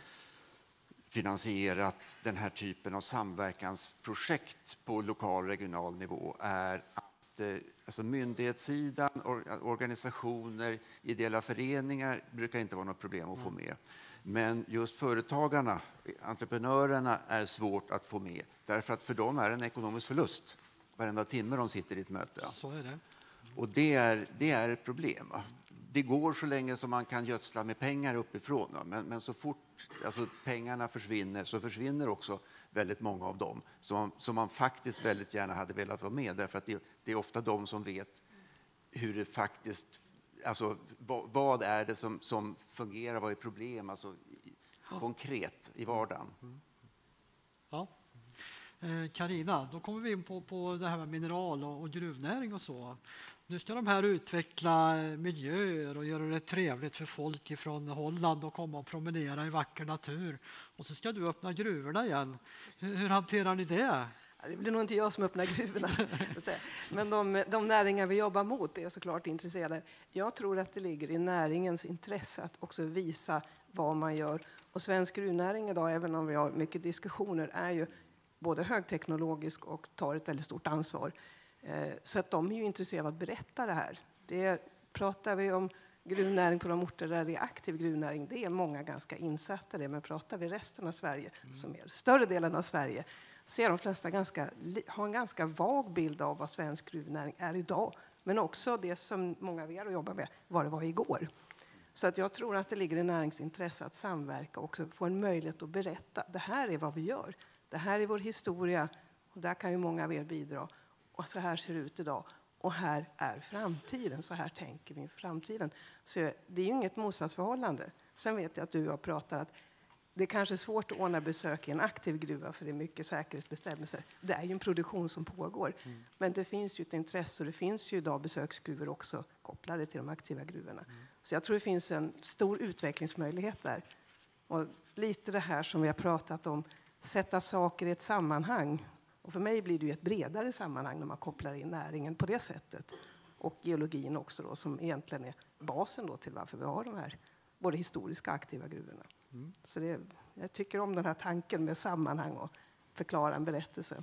finansierat den här typen av samverkansprojekt på lokal och regional nivå är att alltså myndighetssidan, organisationer, ideella föreningar brukar inte vara något problem att få med. Men just företagarna, entreprenörerna, är svårt att få med. Därför att för dem är det en ekonomisk förlust varenda timme de sitter i ett möte. Så är det. Och det är ett problem. Det går så länge som man kan gödsla med pengar uppifrån. Men så fort pengarna försvinner så försvinner också väldigt många av dem som man faktiskt väldigt gärna hade velat vara med. Därför att det är ofta de som vet hur det faktiskt... Alltså, vad är det som fungerar? Vad är problem? Alltså, konkret i vardagen. Ja. Carina, då kommer vi in på det här med mineral och gruvnäring och så. Nu ska de här utveckla miljöer och göra det trevligt för folk från Holland att komma och promenera i vacker natur. Och så ska du öppna gruvorna igen. Hur hanterar ni det? Det blir nog inte jag som öppnar gruvorna. Men de näringar vi jobbar mot är såklart intresserade. Jag tror att det ligger i näringens intresse att också visa vad man gör. Och svensk gruvnäring idag, även om vi har mycket diskussioner, är ju både högteknologisk och tar ett väldigt stort ansvar. Så att de är ju intresserade av att berätta det här. Pratar vi om gruvnäring på de orter där det är aktiv gruvnäring, det är många ganska insatta det. Men pratar vi resten av Sverige, som är större delen av Sverige, ser de flesta har en ganska vag bild av vad svensk gruvnäring är idag. Men också det som många av er jobbar med, vad det var igår. Så att jag tror att det ligger i näringsintresse att samverka och också få en möjlighet att berätta. Det här är vad vi gör. Det här är vår historia och där kan ju många av er bidra. Och så här ser det ut idag. Och här är framtiden, så här tänker vi inför framtiden. Så det är ju inget motsatsförhållande. Sen vet jag att du och jag pratar att det är kanske svårt att ordna besök i en aktiv gruva för det är mycket säkerhetsbestämmelser. Det är ju en produktion som pågår. Men det finns ju ett intresse och det finns ju idag besöksgruvor också kopplade till de aktiva gruvorna. Så jag tror det finns en stor utvecklingsmöjlighet där. Och lite det här som vi har pratat om, sätta saker i ett sammanhang. Och för mig blir det ju ett bredare sammanhang när man kopplar in näringen på det sättet. Och geologin också då, som egentligen är basen då till varför vi har de här både historiska aktiva gruvorna. Så jag tycker om den här tanken med sammanhang och förklara en berättelse.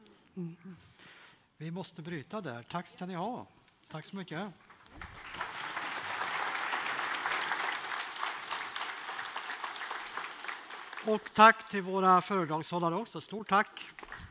Vi måste bryta där. Tack ska ni ha. Tack så mycket. Och tack till våra föredragshållare också. Stort tack.